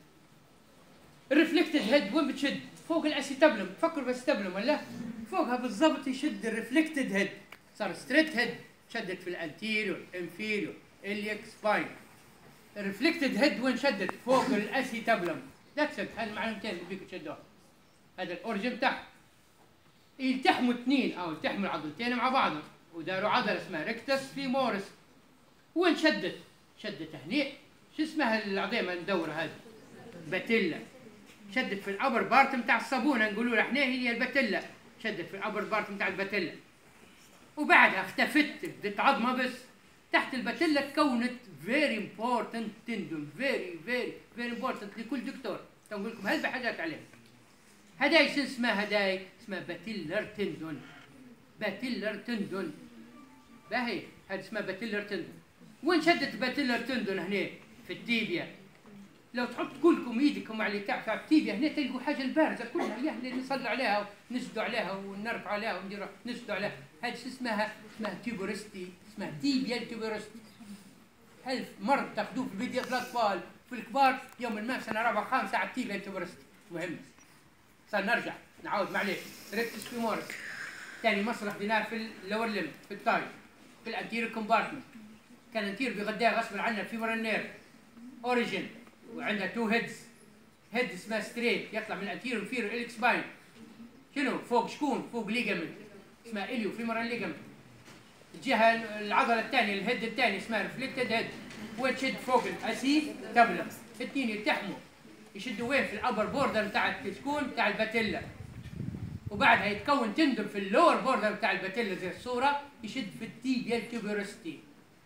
الريفلكتد هيد وين بتشد؟ فوق الاسيتابلم، تفكر بالاسيتابلم ولا؟ فوقها بالضبط يشد الريفلكتد هيد. صار ستريت هيد شدت في الانتيريور انفيريور اليك سباين. الريفلكتد هيد وين شدت؟ فوق الاسيتابلم. ذاتس ات، هذه المعلومتين اللي بيك تشدوها. هذا الاورجن بتاعها. يلتحموا اثنين او يلتحموا العضلتين مع بعضهم وداروا عضله اسمها ريكتس فيمورس. وين شدت؟ شدت هني. شو اسمها العظيمه المدوره هذه؟ باتيلا. شدت في الابر بارت بتاع الصابونه، نقولوا له احنا هي الباتيلا. شدت في الابر بارت بتاع الباتيلا. وبعدها اختفت، بدت عظمه بس. تحت الباتيلا تكونت فيري امبورتنت تندون، فيري فيري فيري امبورتنت لكل دكتور. نقول لكم هلبة حاجات عليها. هداي شو اسمها؟ هداي اسمها باتيلر تندون. باتيلر تندون. باهي، هذه اسمها باتيلر تندون. وين شدت باتيلر تندون؟ هنا في التيبيا. لو تحط كلكم ايدكم على اللي تحت التيبيا هنا تلقوا حاجه البارزه كلها، هي اللي نصلوا عليها ونسدوا عليها ونرفعوا عليها ونديروا نسدوا عليها. هذه شو اسمها؟ اسمها تيبورستي، اسمها تيبيا تيبورستي. ألف مرة تاخذوه في الفيديو الأطفال، في الكبار يوم ما سنة رابعة خامسة على التيبيا تيبورستي. مهم. صار نرجع نعاود معليش. ريكتس فيمورس. ثاني مصر خديناه في اللور ليم، في التاي، في الانتيريور كومبارتمنت. كان الانتيريور بيغديها غصب عنا الفيمورال نيرف. اوريجن وعندها تو هيدز. هيد اسمها ستريت يطلع من الانتيريور انفيريور اليك سباين. شنو؟ فوق شكون؟ فوق ليجامنت اسمها اليو فيمورال ليجامنت. الجهه العضله الثانيه الهيد الثاني اسمها ريفلكتد هيد. وتشد فوق الاسي تبلم. الاثنين يلتحموا يشدوا وين؟ في الابر بوردر بتاع الشكون؟ بتاع الباتيلا. وبعدها يتكون تندم في اللور بوردر بتاع الباتيلا زي الصوره، يشد في التيبيا تيبورستي.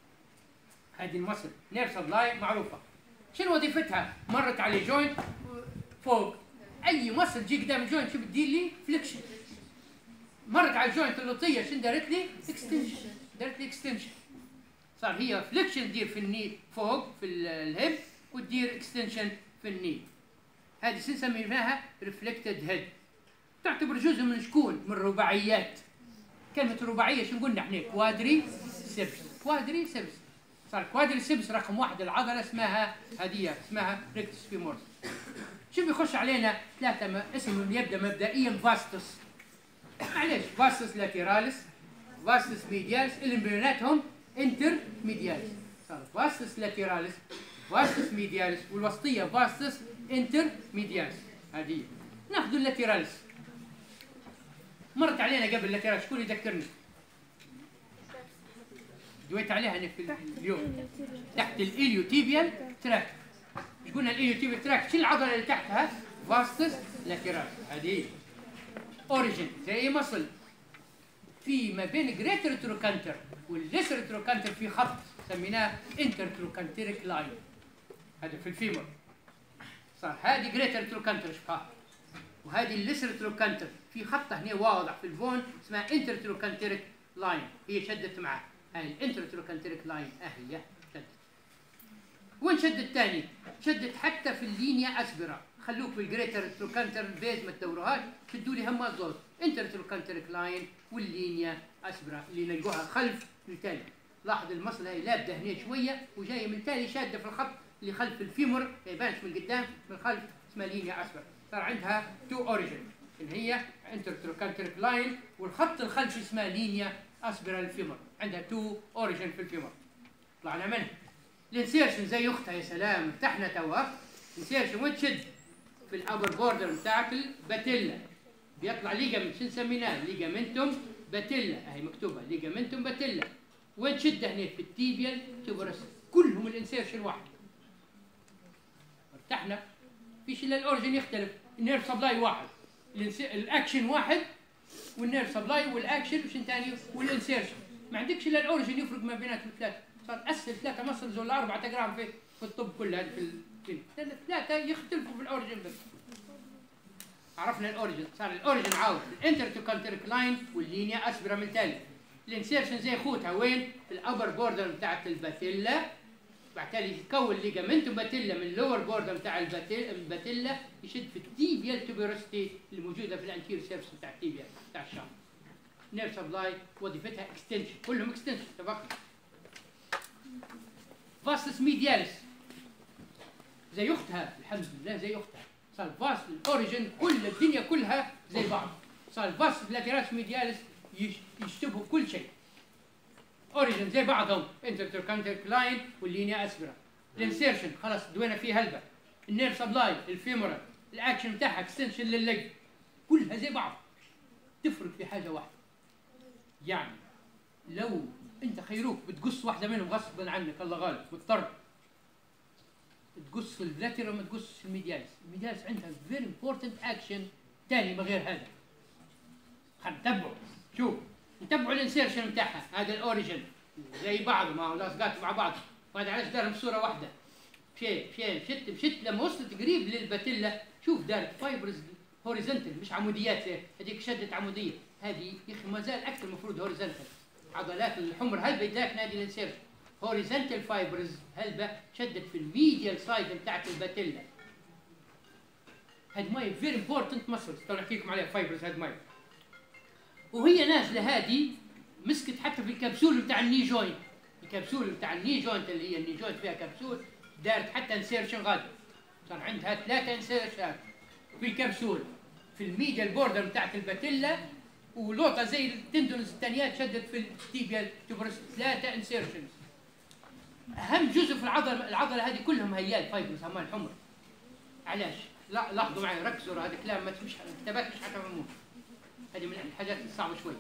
هذه المصل نير سبلاي معروفه. شنو وظيفتها؟ مرت على جوينت فوق. اي مصل تجي قدام الجوينت شو بتدير لي؟ فليكشن. مرت على الجوينت اللوطيه شنو دارت لي؟ اكستنشن. دارت لي اكستنشن. صار هي فليكشن تدير في الني فوق في الهيب وتدير اكستنشن في الني. هذه شو نسميها؟ ريفلكتد هيد. تعتبر جزء من شكون؟ من الرباعيات. كلمة رباعية شو قلنا احنا؟ كوادري سيبس. كوادري سيبس. صار كوادري سيبس رقم واحد العضلة اسمها هدية اسمها ريكتس فيمورس. شو بيخش علينا؟ ثلاثة اسمهم يبدا مبدئيا فاستس. معليش فاستس لاتيراليس، فاستس ميدياليس، اللي بيناتهم انتر ميدياليس. صار فاستس لاتيراليس، فاستس ميدياليس، والوسطية فاستس انتر ميدياليس. هذه ناخذ اللاتيراليس. مرت علينا قبل اللاتيراليس، شكون يذكرني؟ دويت عليها انا في اليوم. تحت الاليو تيبيال تراك. ايش قلنا الاليو تيبيال تراك؟ شو العضله اللي تحتها؟ فاستس لاتيراليس. هذه اوريجن زي مصل. في ما بين جريتر تروكانتر والليسر تروكانتر في خط سميناه انتر تروكانتريك لاين. هذا في الفيمور. صار هذه جريتر تروكانتر شبهها، وهذه الليسر تروكانتر في خط هنا واضح في البون اسمها انتر تروكانتريك لاين. هي شدت معه. هاي الانتر تروكانتريك لاين اهي شدت. وين شدت الثاني؟ شدت حتى في اللينيا اسبرا. خلوك بالجريتر تروكانتر بيز ما تدوروهاش، شدوا لي هم الزوز انتر تروكانتريك لاين واللينيا اسبرا اللي نلقوها خلف التالي. لاحظ المصل هي لابده هنا شويه وجايه من تالي شاده في الخط اللي خلف الفيمور، ما يبانش من قدام، من الخلف اسمها لينيا اسبرا. صار عندها تو اوريجن اللي هي انتر تروكانتريك لاين، والخط الخلفي اسمها لينيا اسبرا الفيمور. عندها تو اوريجن في الفيمور. طلعنا منها. الانسيرشن زي اختها. يا سلام ارتحنا توا. الانسيرشن وين تشد؟ في الابر بوردر بتاعت الباتيلا. بيطلع ليجامنت شو نسميناه؟ ليجامنتوم باتيلا. اهي مكتوبه ليجامنتوم باتيلا. وين تشد هنا؟ في التيبيال تيبورس. كلهم الانسيرشن واحد. ارتحنا. فيش الا الاوريجن يختلف. النيرف سبلاي واحد. الاكشن واحد، والنيرف سبلاي والاكشن وشن ثاني والانسيرشن. ما عندكش الا الاوريجن يفرق ما بيناتهم الثلاثه. صار اسهل ثلاثه مصلز ولا اربعه تقراهم في في الطب كلها في الثلاثه يختلفوا في الاوريجن بس. عرفنا الاوريجن. صار الاوريجن عاود الانتر تروكانتريك لاين واللينيا اسبرا من ثالث. الانسيرشن زي خوتها وين؟ في الابر بوردر بتاعت الباتيلا. بعد تالي يتكون ليجامنتوم باتيلا من اللور بوردر بتاع الباتيلا يشد في التيبيال تيبورستي اللي موجوده في الانتيريور سيرفس بتاع التيبيا بتاع الشام. نيرف سبلاي وظيفتها اكستنشن. كلهم اكستنشن. اتفقنا؟ فاسس ميديالس زي اختها، الحمد لله زي اختها. صار الفاس الاوريجن كل الدنيا كلها زي بعض. صار الفاس لاتيرالس ميديالس يشتبهوا كل شيء. اوريجن زي بعضهم، انتركانتركلاين واللينيا اسبرا. الانسيرشن خلاص دوينا فيه هلبة. النيرف سبلاي، الفيمورال، الاكشن بتاعها اكستنشن لللج، كلها زي بعض. تفرق في حاجه واحده. يعني لو انت خيروك بتقص واحده منهم غصبا عنك، الله غالب مضطر تقص اللاترال وما تقصش الميديالس. الميديالس عندها فيري امبورتنت اكشن ثاني ما غير هذا. خلينا نتبعه. شوف نتبعوا الانسيرشن بتاعها، هذا الاوريجن زي بعضه، ما هو لاصقات مع بعض. وهذا علاش دارهم صوره واحده. مشيت مشيت مشيت مشيت لما وصلت قريب للباتيلا شوف دارت فايبرز هوريزونتال مش عموديات. هذيك شدت عموديه، هذه يا اخي ما زال اكثر المفروض هوريزونتال. عضلات الحمر هلبة يداك نادي الانسيرشن هوريزونتال فايبرز هلبة شدت في الميديال سايد بتاعت الباتيلا. هاد ماي فيري امبورتنت مسلز، تو نحكي لكم عليها فايبرز هاد ماي. وهي نازله هذه مسكت حتى في الكبسول بتاع الني جوينت. الكبسول بتاع الني جوينت اللي هي الني جوينت فيها كبسول دارت حتى انسيرشن غادي. صار عندها ثلاثه انسيرشن في الكبسول في الميديال بوردر بتاعت الباتيلا، ولوطه زي التندونز الثانيات شدت في التيبيال تبرس. ثلاثه انسيرشنز. اهم جزء في العضله العضله هذه كلهم هي الفايبرز هما الحمر. علاش؟ لا لاحظوا معي ركزوا، هذا كلام ما مش كتابات مش حتفهموه. هذه من الحاجات الصعبه شوي.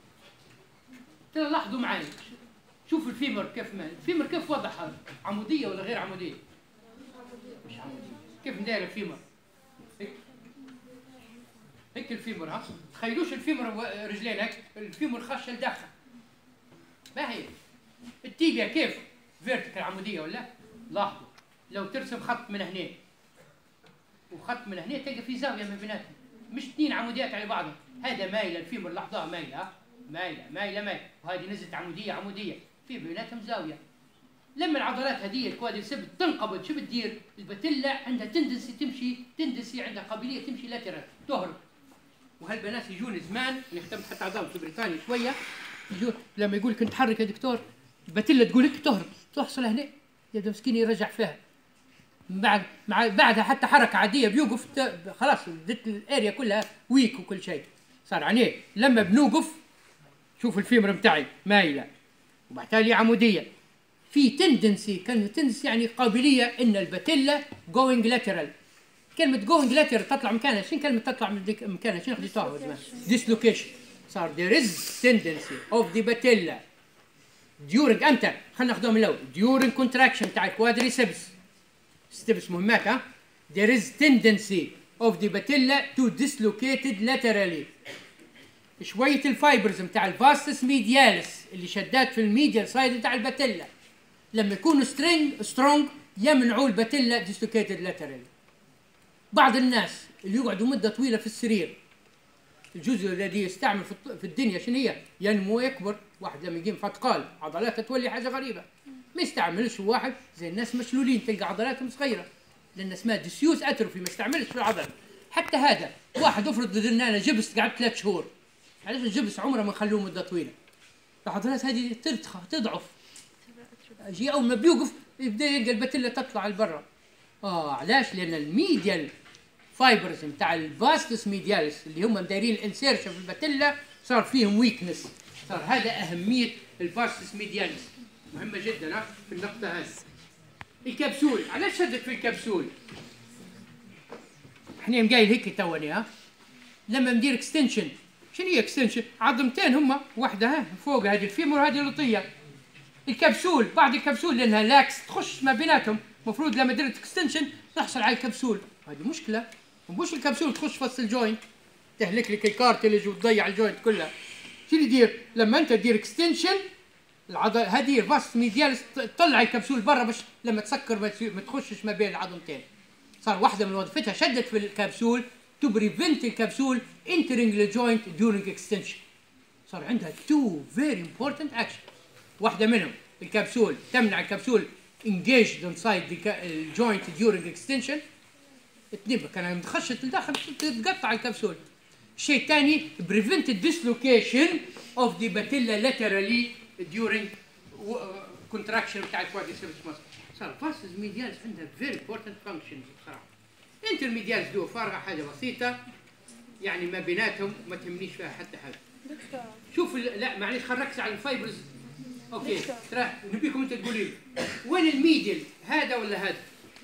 ترى لاحظوا معي، شوفوا الفيمر كيف ما الفيمر كيف وضعها، عموديه ولا غير عموديه؟ مش عموديه. كيف ندير الفيمر؟ هيك هيك الفيمر. ها تخيلوش الفيمر رجلين هيك، الفيمر خاشه لداخل. ما هي التيبيا كيف؟ فيرتيكال عموديه ولا؟ لاحظوا لو ترسم خط من هنا وخط من هنا تلقى في زاويه ما بيناتهم، مش اثنين عموديات على بعضهم. هذا مايله الفيمر لاحظوها مايله مايله مايله مايله، وهذه نزلت عموديه عموديه، في بيناتهم زاويه. لما العضلات هذه الكوادريسبس تنقبض شو بتدير؟ الباتيلا عندها تندنسي تمشي، تندنسي عندها قابليه تمشي لاترال تهرب. وهالبنات يجون زمان، انا خدمت حتى عضلات في بريطانيا شويه، يجون لما يقول لك نتحرك يا دكتور الباتيلا تقول لك تهرب، توصل هنا يبدا مسكين يرجع فيها. بعد مع بعدها حتى حركه عاديه بيوقف خلاص بدت الاريا كلها ويك وكل شيء. صار عليه لما بنوقف شوف الفيمر بتاعي مايله وبالتالي عموديه. في تندنسي، كلمه تندنسي يعني قابليه ان الباتيلا جوينج لاترال. كلمه جوينج لاترال تطلع مكانها، شنو كلمه تطلع من مكانها؟ شنو خديتوها زمان؟ ديسلوكيشن. صار there is tendency of the patella during امتى؟ خلينا ناخذوها من الاول. during contraction بتاع الكوادريسبس ستيبس مهمات. ها there is tendency of the patella to dislocated laterally. شويه الفايبرز بتاع الفاستس ميديالس اللي شدات في الميديال سايد بتاع الباتيلا لما يكونوا سترينج سترونج يمنعوا الباتيلا ديسلوكيتد لاترالي. بعض الناس اللي يقعدوا مده طويله في السرير الجزء الذي يستعمل في الدنيا شنو هي؟ ينمو ويكبر. واحد لما يجي فتقال عضلاته تولي حاجه غريبه، ما يستعملش. واحد زي الناس مشلولين تلقى عضلاتهم صغيره لان اسمها ديسيوز اتروفي، ما يستعملش في العضله. حتى هذا واحد افرض درنا له جبس قعد ثلاث شهور، علاش الجبس عمره ما نخلوه مده طويله؟ العضلات هذه ترتخى تضعف. يجي اول ما بيوقف يبدا يلقى الباتيلا تطلع لبرا. اه علاش؟ لان الميديال فايبرز بتاع الفاستس ميديالس اللي هم دايرين الانسيرشن في الباتيلا صار فيهم ويكنس. صار هذا اهميه الفاستس ميديالس، مهمه جدا ها في النقطه هذه. الكبسول علاش شدت في الكبسول؟ احنا قايل هيك توني. ها لما ندير اكستنشن، شنو هي اكستنشن؟ عظمتين هما، واحده ها فوق هذه الفيمور وهذه اللطيه. الكبسول بعد الكبسول لانها لاكس تخش ما بيناتهم، المفروض لما درت اكستنشن تحصل على الكبسول. هذه مشكله، مش الكبسول تخش فص الجوينت تهلك لك الكارتلج وتضيع الجوينت كلها. شو اللي يدير؟ لما انت تدير اكستنشن العضله هذه الفاست ميديالس تطلع الكبسول برا باش لما تسكر ما تخشش ما بين العظمتين. صار واحده من وظيفتها شدت في الكبسول to prevent الكبسول entering the joint during extension. صار عندها two very important action. واحده منهم الكبسول تمنع الكبسول engaged inside the joint during extension. اثنين كان متخشت لداخل تتقطع الكبسول. الشيء الثاني prevent dislocation of the patella laterally during contraction بتاع الكوادريسبس muscle. صار فاسز ميديالز عندها فيري امبورتنت فانكشنز بصراحه. انترميديالز دو فارغه حاجه بسيطه يعني ما بيناتهم ما تهمنيش فيها حتى حاجه. دكتور شوف لا معليش خل نركز على الفايبرز. اوكي ترى نبيكم انت تقولي لي وين الميديال هذا ولا هذا؟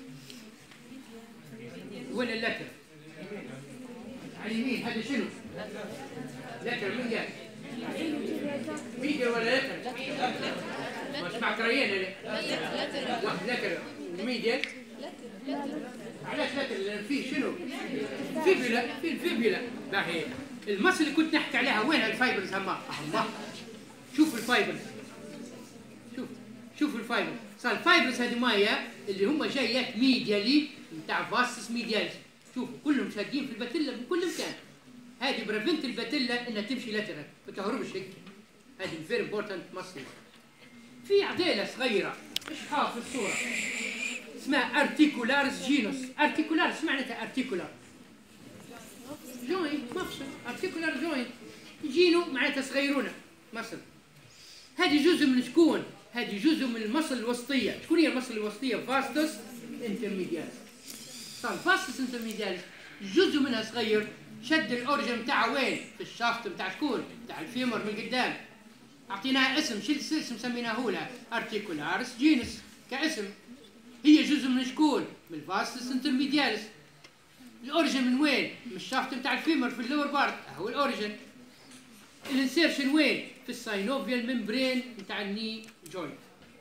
وين اللتر؟ على اليمين هذا شنو؟ لتر ميديال ميديال ولا لتر؟ ما سمعت ريان انا واحد لتر وميديال علاش لتر؟ لان فيه شنو؟ فيبولا في الفيبولا باهي المصل اللي كنت نحكي عليها وين الفايبرز هما؟ الله شوف الفايبرز شوف شوف الفايبرز صار الفايبرز هذه مايا اللي هم جايات ميديالي نتاع فاسس ميديالز شوفوا كلهم شادين في الباتيلا من كل مكان. هذه بريفنت الباتيلا انها تمشي لاترال ما تهربش هيك. هذه فيري امبورتنت ماسل. في عضيله صغيره مش حاط في الصوره اسمها ارتيكولارز جينوس. ارتيكولارز معناتها ارتيكولار جوينت مفصل. ارتيكولار جوينت جينو معناتها صغيرونه مصل. هذه جزء من شكون؟ هذه جزء من المصل الوسطيه. شكون هي المصل الوسطيه؟ فاستس انترميديالز. صار فاستس انترميديالز جزء منها صغير شد الاورجن بتاعها وين؟ في الشافت بتاع شكون؟ بتاع الفيمر من قدام. اعطيناها اسم شو الاسم سميناه لها؟ ارتيكولارس جينس كاسم. هي جزء من شكون؟ من الفاستس انترميديالز. الاوريجن من وين؟ من الشافت بتاع الفيمر في اللور بارت اهو الاوريجن. الانسيرشن وين؟ في الساينوفيال ممبرين بتاع الني جوينت.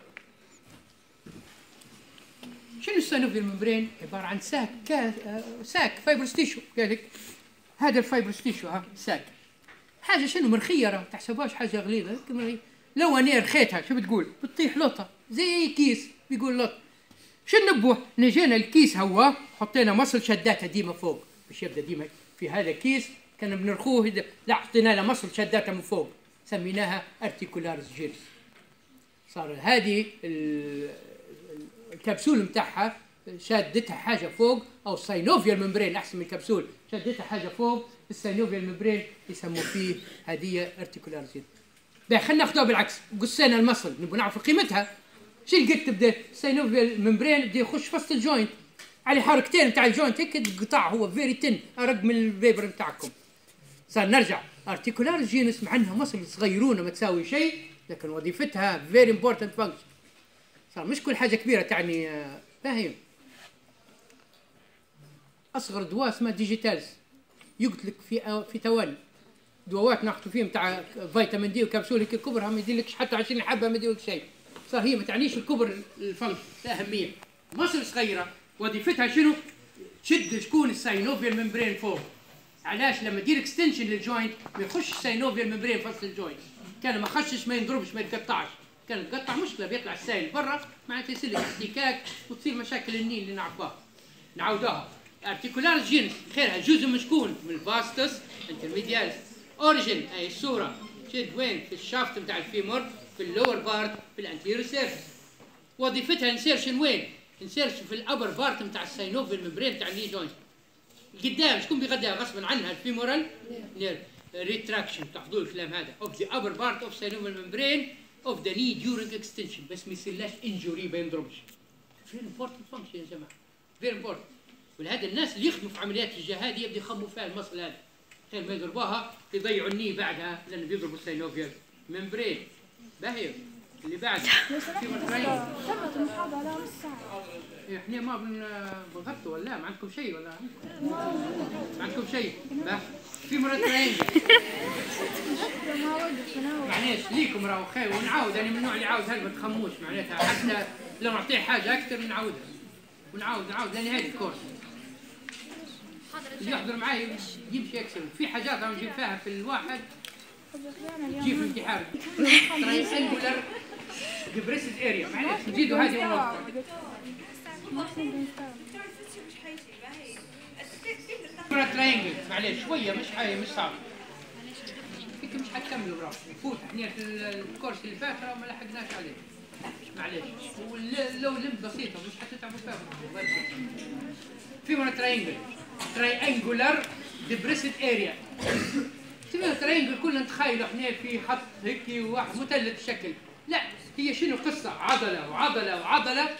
شنو الساينوفيال ممبرين؟ عباره عن ساك كا... ساك فايبرس تيشو. قالك هذا الفايبرس تيشو ها ساك. حاجه شنو مرخيه راه تحسبوهاش حاجه غليظه. لو انا رخيتها شو بتقول؟ بتطيح لوطه زي كيس بيقول لوطه. شنو نبوه؟ نجينا الكيس هو حطينا مصل شداتها ديما فوق باش يبدا ديما في هذا الكيس كان بنرخوه. لا حطينا له مصل شداتها من فوق سميناها ارتيكولارز جينس. صار هذه الكبسول نتاعها شادتها حاجه فوق او الساينوفيال ممبرين احسن من الكبسول شادتها حاجه فوق الساينوفيال ممبرين يسموا فيه هذه ارتيكولارز جينس. باهي خلينا ناخذوها بالعكس. قصينا المصل نبغى نعرف قيمتها. شو لقيت تبدا الساينوفيال ممبرين بدا يخش في وسط الجوينت على حركتين نتاع الجوينت هيك القطاع هو فيري تن ارق من الفيبر نتاعكم. صار نرجع ارتيكولار جينس مع انها مصل صغيرونه ما تساوي شيء لكن وظيفتها فيري امبورتنت فانكشن. صار مش كل حاجه كبيره تعني فاهم. اصغر دواء اسمها ديجيتالز يقتلك في في ثواني. دواوات ناخذ فيهم تاع فيتامين دي وكبسوله هيك كبرها ما يديرلكش حتى عشرين حبه ما يديرلك شيء. صار هي ما تعنيش الكبر الفنك اهميه. مصل صغيره وظيفتها شنو؟ تشد شكون الساينوفيال ممبرين فوق. علاش؟ لما تدير اكستنشن للجوينت ما يخش الساينوفيال ممبرين في وسط الجوينت. كان ما خشش ما ينضربش ما يتقطعش. كان يتقطع مشكله بيطلع السائل برا معناتها يصير لك احتكاك وتصير مشاكل النيل اللي نعرفوها. نعاودوها. ارتيكولار جينس خيرها جزء من شكون؟ من الفاستس انترميديالز. اوريجن اي الصوره شد وين؟ في الشافت بتاع الفيمور في اللور بارت في الانتيريور سيرفيس. وظيفتها انسيرشن وين؟ انسيرشن في الابر بارت بتاع الساينوفيال ممبرين بتاع الني جوينت. قدام شكون بيغديها غصبا عنها؟ الفيمورال نيرف ريتراكشن. تحضروا الكلام هذا اوف ذا ابر بارت اوف ساينوفيال ممبرين اوف ذا ني ديورنج اكستنشن بس ما يصيرلاش انجوري ما ينضربش. فيري امبورتنت فانكشن يا جماعه فيري امبورتنت. ولهذا الناس اللي يخدموا في عمليات الجهاد يبدأ يخموا فيها المصل هذا خير ما يضربوها يضيعوا الني بعدها لانه بيضربوا الساينوفيال ممبرين. باهي اللي بعد تمت المحاضرة نص ساعة. احنا ما بنغطوا ولا ما عندكم شيء ولا ما عندكم شيء؟ باه في مرة تراينجل معليش ليكم راهو خير ونعاود انا من النوع اللي عاود هل ما تخموش معناتها حتى لو نعطيه حاجة أكثر نعاودها ونعاود نعاود لأن هذه الكورس اللي يحضر معي يمشي يكسب. في حاجات راح نجيب فيها في الواحد تجي في امتحان تراينجولار ديبريسد اريا معليش نزيدوا هذه ونوقفوا. تراينجل معليش شويه مش حاجه مش صعب هيك مش حتكملوا برافو. نفوت احنا في الكورس اللي فات ما لحقناش عليه معليش ولو لم بسيطه مش حتتعبوا فيها. في هنا تراينجل تراينجولار ديبريسد اريا. تبغى تراينجل كلنا نتخيلوا احنا في خط هيك واحد مثلث الشكل. لا هي شنو قصه عضله وعضله وعضله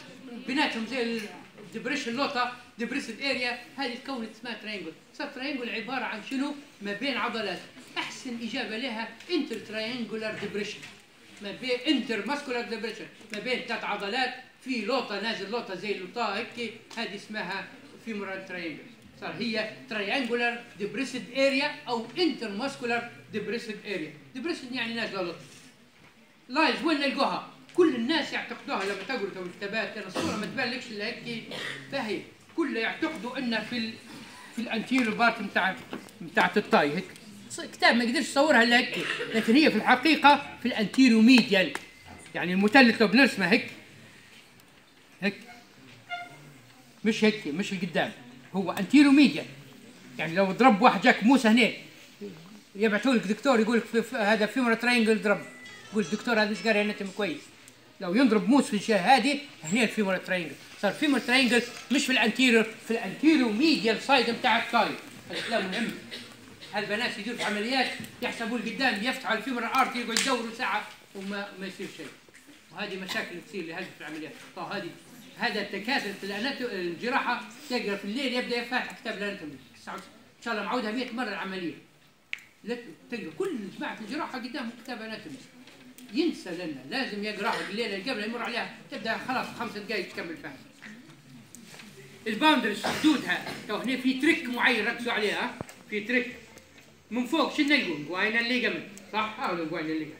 بيناتهم زي الدبريشن لوطه ديبريسد اريا، هذه تكون اسمها ترينجل. صار ترينجل عباره عن شنو؟ ما بين عضلات. احسن اجابه لها انتر ترينجولار ديبريشن، ما بين انتر ماسكولار ديبريشن، ما بين ثلاث عضلات في لوطه نازل لوطه زي اللوطه هيك، هذه اسمها فيمورال ترينجل. صار هي ترينجولار ديبريسد اريا او انتر ماسكولار ديبريسد اريا. ديبريسد يعني نازله لوطه. لايز وين نلقوها؟ كل الناس يعتقدوها لما تقروا تو الكتابات، لان الصوره ما تبانلكش الا هيك باهي، كل يعتقدوا انها في ال في الانتيريور بارت نتاع نتاعت الطاي هيك. كتاب ما يقدرش يصورها الا هيك، لكن هي في الحقيقه في الانتيريو ميديال، يعني المثلث لو بنرسمه هيك هيك مش هيك مش القدام، هو انتيريو ميديال. يعني لو ضرب واحد جاك موسى هنا يبعثوا لك دكتور يقول لك في في هذا فيمورال ترينجل ضرب، يقول الدكتور هذا مش قاري اناتوم كويس. لو ينضرب موس في الجهه هذه هنا الفيمورال ترينجل. صار الفيمورال ترينجل مش في الانتيريور، في الانتيريو ميديال سايد نتاع الطاي. هذا كلام مهم. هالبنات يديروا في عمليات يحسبوا القدام يفتحوا الفيمورال ارتي يقعدوا يدوروا ساعه وما ما يصير شيء. وهذه مشاكل تصير لهذه في العمليات. فهذه هذا التكاسل في الجراحه تقرا في الليل يبدا يفتح كتاب الاناتومي ان شاء الله معودها مئة مره العمليه. تلقى كل جماعه الجراحه قدامهم كتاب اناتومي. ينسى لنا لازم يقراها بالليل اللي قبل يمر عليها تبدا خلاص خمس دقائق تكمل فهم. الباوندرز حدودها تو هنا في تريك معين ركزوا عليها، في تريك من فوق شنو نلقوا؟ جواينال ليجامنت صح؟ او جواينال ليجامنت.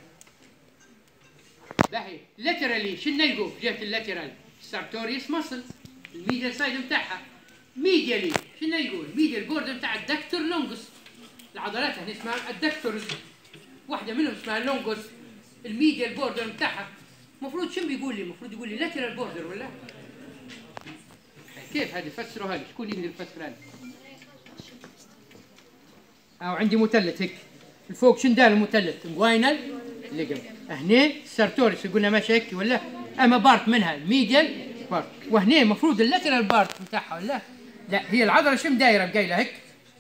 باهي لاترالي شنو نلقوا في جهه اللاترال؟ سارتوريوس ماسل الميديال سايد نتاعها. ميديالي شنو نلقوا؟ الميديال بورد نتاع الدكتور لونجوس. العضلات هنا اسمها الدكتورز، واحده منهم اسمها لونجوس. الميديال بوردر نتاعها المفروض شنو بيقول لي؟ المفروض يقول لي لاترال بوردر ولا؟ كيف هذه فسروا هذه؟ شكون يقدر يفسر هذه؟ أو عندي مثلث هيك الفوق شنو دار المثلث؟ جواينال ليجمنت. هنا سارتوريس قلنا ماشي هيك ولا؟ اما بارت منها الميديال بارت، وهنا المفروض اللاترال بارت نتاعها ولا؟ لا هي العضله شنو دايره مقايله هيك؟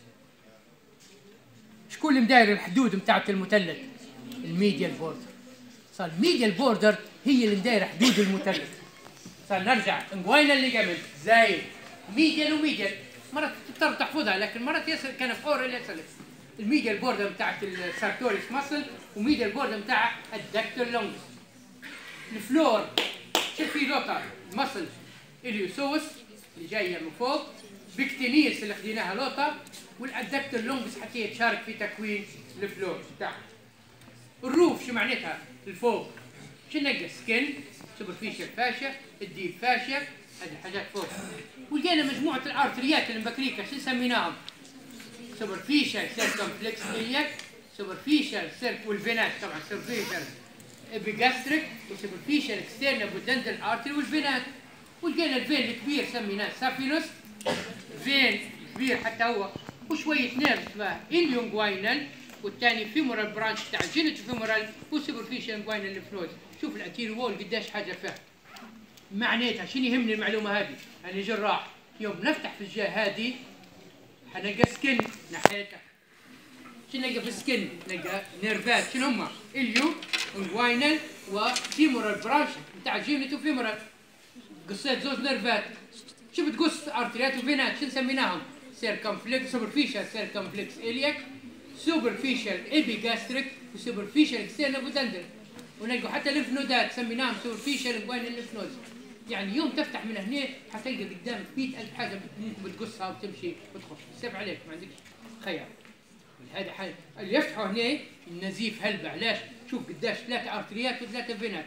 شكون اللي مداير الحدود نتاعت المثلث؟ الميديال بوردر. صار الميديال بوردر هي اللي مدايره حدود المثلث. صار نرجع انجوينال ليجامنت زايد ميديال وميديال، مرات تضطر تحفظها لكن مرات يصل كان في اورال يصل. الميديال بوردر نتاعت السارتوريس ماسل وميديال بوردر نتاع الدكتور لونجس. الفلور شوف في لوطه ماسل اليوسوس اللي جايه من فوق، بكتينيس اللي خديناها لوطه، والادكتور لونجس حتى يتشارك في تكوين الفلور بتاعها. الروف شو معناتها؟ الفوق شو نلقى؟ سكن، سوبرفيشال فاشيا، الديب فاشيا، هذه الحاجات فوق. ولقينا مجموعه الارتريات اللي مبكريكه شو سميناهم؟ سوبرفيشال سيركمفلكس إلياك، سوبرفيشال سيرك والفينات طبعا سوبرفيشال ابيجاستريك وسوبرفيشال اكسترنال بودنتال ارتري والفينات. ولقينا الفين الكبير سميناه سافينوس، فين كبير حتى هو، وشويه نيرف اسمها اليونجوينال، والثاني فيمورال برانش تاع الجينيتو فيمورال وسوبرفيشال انجوينال ليفنوز. شوف الانتيريور وول قداش حاجه فيها. معناتها شنو يهمني المعلومه هذه؟ انا جراح يوم نفتح في الجهه هذه حنلقى سكن ناحيتها. شنو نلقى في السكن؟ نلقى نيرفات شنو هما؟ اليو انجوينال وفيمورال برانش نتاع الجينيتو فيمورال. قصيت زوج نيرفات. شو بتقص ارتريات وفينات شنو سميناهم؟ سيركمفلكس سوبرفيشال سيركمفلكس إلياك، سوبرفيشال ايبيجاستريك وسوبرفيشال اكسترنال بودنتال. ونلقوا حتى الليمف نودات سميناهم سوبرفيشال انجوينال الليمف نودز. يعني يوم تفتح من هنا حتلقى قدامك مئة ألف حاجه ممكن بتقصها وتمشي وتخش، سيب عليك ما عندكش خيار. هذا حاجه اللي يفتحوا هنا النزيف هلبة. علاش؟ شوف قداش ثلاثه ارتريات وثلاثه فينات.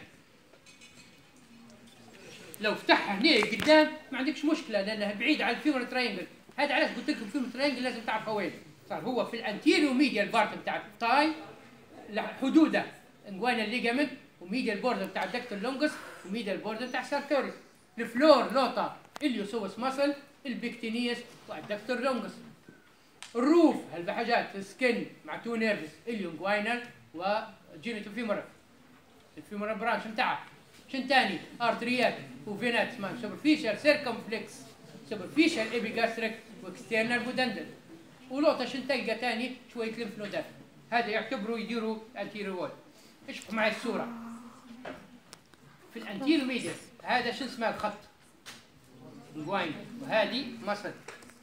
لو فتحها هنا قدام ما عندكش مشكله لانها بعيده عن الفيمورال تراينجل. هذا علاش قلت لكم الفيمورال تراينجل لازم تعرفها وين. صار هو في الانتيريو ميديال بارت بتاع التاي حدوده انجوينال ليجامنت وميديال بوردر بتاع الدكتور لونجس وميديال بوردر بتاع سارتوريس. الفلور لوطا اليوسوس ماسل البكتينيس والدكتور لونجس. الروف هالبحاجات السكن مع تو نيرفز اليونجوينال وجينيتو فيمورال. الفيمورال برانش نتاعها شن تاني؟ ارتريات وفينات اسمها سوبرفيشال سيركمفلكس سوبرفيشال ايبيجاستريك واكسترنال بودنتال. ولوطه شن تلقى تاني؟ شويه ليمف نودات. هذا يعتبروا يديروا انتيريور وول. اشوفوا معي الصوره في الانتيريور ميديال. هذا شو اسمه الخط؟ انجوين، وهذه مصل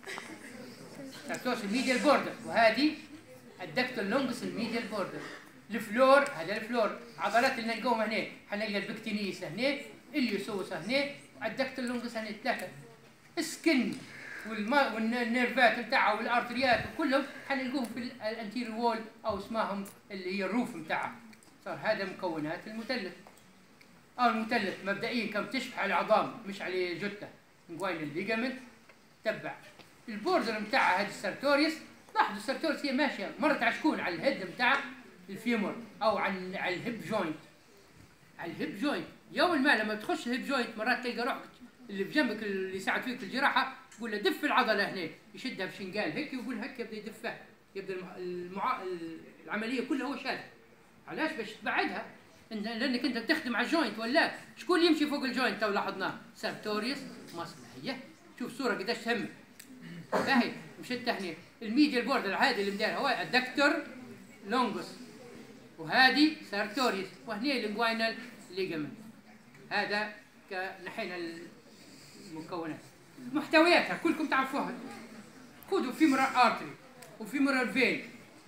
سارتوس الميديال بوردر، وهذه الدكتور لونجس الميديال بوردر. الفلور هذا الفلور، عضلات اللي نلقوهم هنا حنلقى البكتينيس هنا، اليوسوس هنا، الدكتور لونجس هنا ثلاثه. السكن والما والنيرفات بتاعها والارتريات وكلهم حنلقوهم في الانتيريور وول او اسمهم اللي هي الروف بتاعها. صار هذا مكونات المثلث. او المثلث مبدئيا كم تشبه على العظام مش على جثه. انجوين الليجامنت تبع البوردر بتاعها هذه السارتوريوس. لاحظوا السارتوريوس هي ماشيه مرت على شكون؟ على الهيد بتاع الفيمور او على على الهيب جوينت. على الهيب جوينت. يوم ما لما تخش الهيب جوينت مرات تلقى روحك اللي بجنبك اللي يساعد فيك في الجراحه يقول له دف العضله هنا، يشدها بشنقال هيك يقول هيك يبدا يدفها، يبدا المع... العمليه كلها هو شادها. علاش؟ باش تبعدها، لانك انت بتخدم على الجوينت ولا شكون يمشي فوق الجوينت؟ تو لاحظناه سارتوريوس ماسل. هي شوف صوره قداش تهمك. باهي مشيت هنا الميديال بوردر هذه اللي مديرها هو الدكتور لونجوس، وهذه سارتوريوس، وهنا الانجوينال ليجامنت. هذا كنحينا المكونات. محتوياتها كلكم تعرفوها. خذوا فيمورال ارتري وفيمورال فين.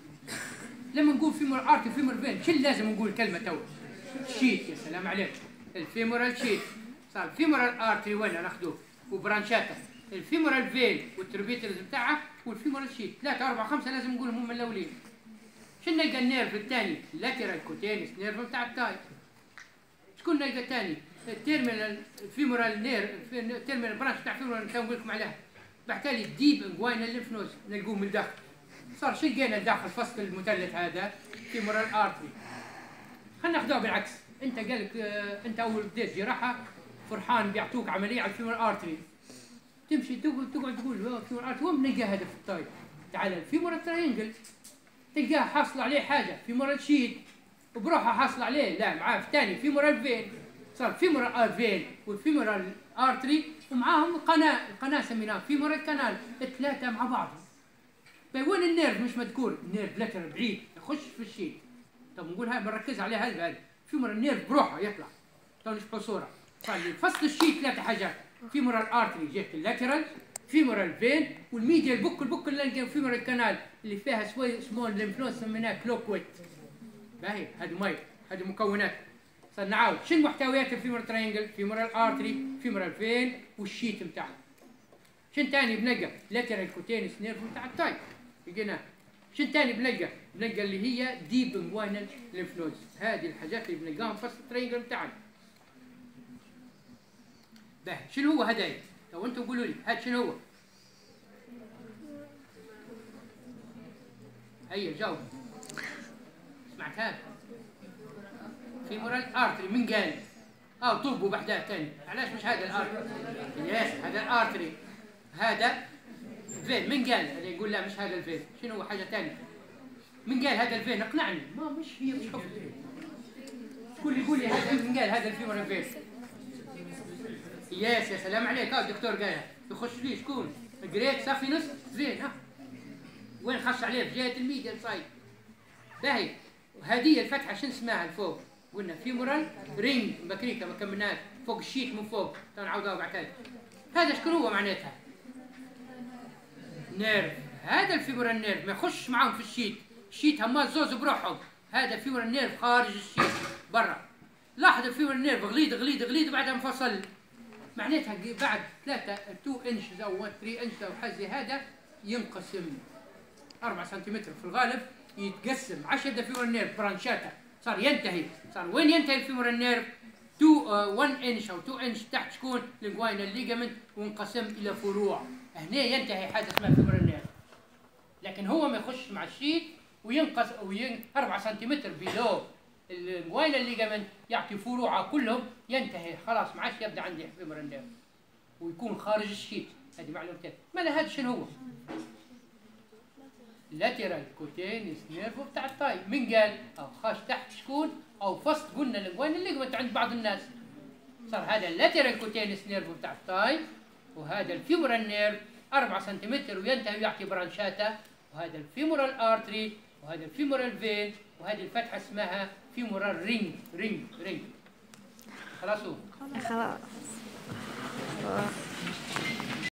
لما نقول فيمورال ارتري وفيمورال فين شو لازم نقول كلمه تو؟ شيت. يا سلام عليك. الفيمورال شيت. صار الفيمورال ارتري وين ناخذوه؟ وبرانشاته. الفيمورال فين والتربيترز بتاعها والفيمورال شيت. ثلاثة أربعة خمسة لازم نقولهم هم الأولين. شو نلقى النيرف الثاني؟ اللاترال كوتينس نيرف بتاع التاي. شكون نلقى الثاني؟ التيرمينال فيمورال نير التيرمينال برانش بتاع فيمورال نقول لكم عليها. بالتالي الديب انجوينال ليمف نودز نلقوه من الداخل. صار شو لقينا داخل فصل المثلث هذا؟ فيمورال ارتري. خلينا ناخذوها بالعكس. انت قال لك آه انت اول بديت جراحه فرحان بيعطوك عمليه على الفيمورال ارتري. تمشي تقعد تقعد تقول فيمورال ارتري وين نلقى هذا في الطايف؟ تعال الفيمورال ترينجل تلقاه حاصل عليه حاجه فيمورال شيت وبروحها حاصل عليه. لا معاه في ثاني فيمورال فين. صار فيمورال فين والفيمورال ارتري ومعاهم قناه، القناه سميناها فيمورال كانال، الثلاثه مع بعض. طيب وين النيرف مش مذكور؟ النيرف لتر بعيد يخش في الشيت. طب نقول هاي بنركز عليها هذه بعد. فيمورال نيرف بروحها يطلع. تو نشوفوا صوره. صار فصل الشيت ثلاثه حاجات. فيمورال ارتري جهه اللاترال، فيمورال فين، والميديال بوك البوك اللي نلقى فيمورال كانال اللي فيها شوي سمول ليمف نود سميناها كلوكويت. باهي هذه مي هذه مكونات. صار نعاود شنو محتويات الفيمورال ترينجل؟ فيمورال ارتري، فيمورال فين، والشيت بتاعها. شنو ثاني بنلقى؟ لاترال كوتينس نيرف بتاع التايب لقيناه. شنو ثاني بنلقى؟ بنلقى اللي هي ديب انجوينال ليمف نودز. هذه الحاجات اللي بنلقاهم في الترينجل بتاعنا. باهي شنو هو هذا؟ لو انتم قولوا لي هذا شنو هو؟ هيا جاوب. سمعت هذا؟ فيمورال ارتري. من قال؟ اه طوبوا بحداه ثاني. علاش مش هذا الارتري؟ يس هذا الارتري. هذا فين. من قال؟ هذا يقول لا مش هذا الفين. شنو هو حاجه ثانيه؟ من قال هذا الفين؟ اقنعني. ما مش هي مش حفظ. كل يقول لي هذا من قال هذا الفيمورال فين. يس يا سلام عليك. اه الدكتور قالها. يخش فيه شكون؟ جريت سافينوس فين. ها وين خش عليه؟ في جهه الميديال سايد. باهي هذه الفتحه شنو اسمها الفوق؟ قلنا فيمورال رينج بكريكه ما كملناش فوق الشيت من فوق. نعاودها بعد. هذا شكون هو معناتها؟ نيرف. هذا الفيمورال نيرف ما يخش معاهم في الشيت. الشيت هما زوز بروحهم. هذا فيمورال نيرف خارج الشيت برا. لاحظ الفيمورال نيرف غليظ غليظ غليظ بعدها انفصل. معناتها بعد ثلاثة اثنين انش او ثلاثة انش او حاجه هذا ينقسم أربعة سنتيمتر في الغالب يتقسم. عشان هذا فيمورال نيرف برانشاتا صار ينتهي. صار وين ينتهي الفيمورال نيرف؟ واحد انش او اثنين انش تحت شكون؟ الانجوينال ليجامنت وانقسم الى فروع. هنا ينتهي حاجه اسمها فيمورال نيرف. لكن هو ما يخش مع الشيت وينقص او أربعة سنتيمتر بيلو الانجوينال ليجامنت يعطي فروعه كلهم ينتهي خلاص ما عادش يبدا عندي فيمورال نيرف ويكون خارج الشيت. هذه معلومتين. ما هذا شنو هو؟ لاترال كوتينس نيرف بتاع الطاي. من قال؟ او خاش تحت شكون؟ او فصل قلنا الانجوينال ليجامنت عند بعض الناس. صار هذا اللاترال كوتينس نيرف بتاع الطاي وهذا الفيمورال نيرف أربعة سنتيمتر وينتهي ويعطي برانشاتا. وهذا الفيمورال ارتري وهذا الفيمورال فين وهذه الفتحه اسمها فيمورال رينج رينج رينج. خلاص خلاص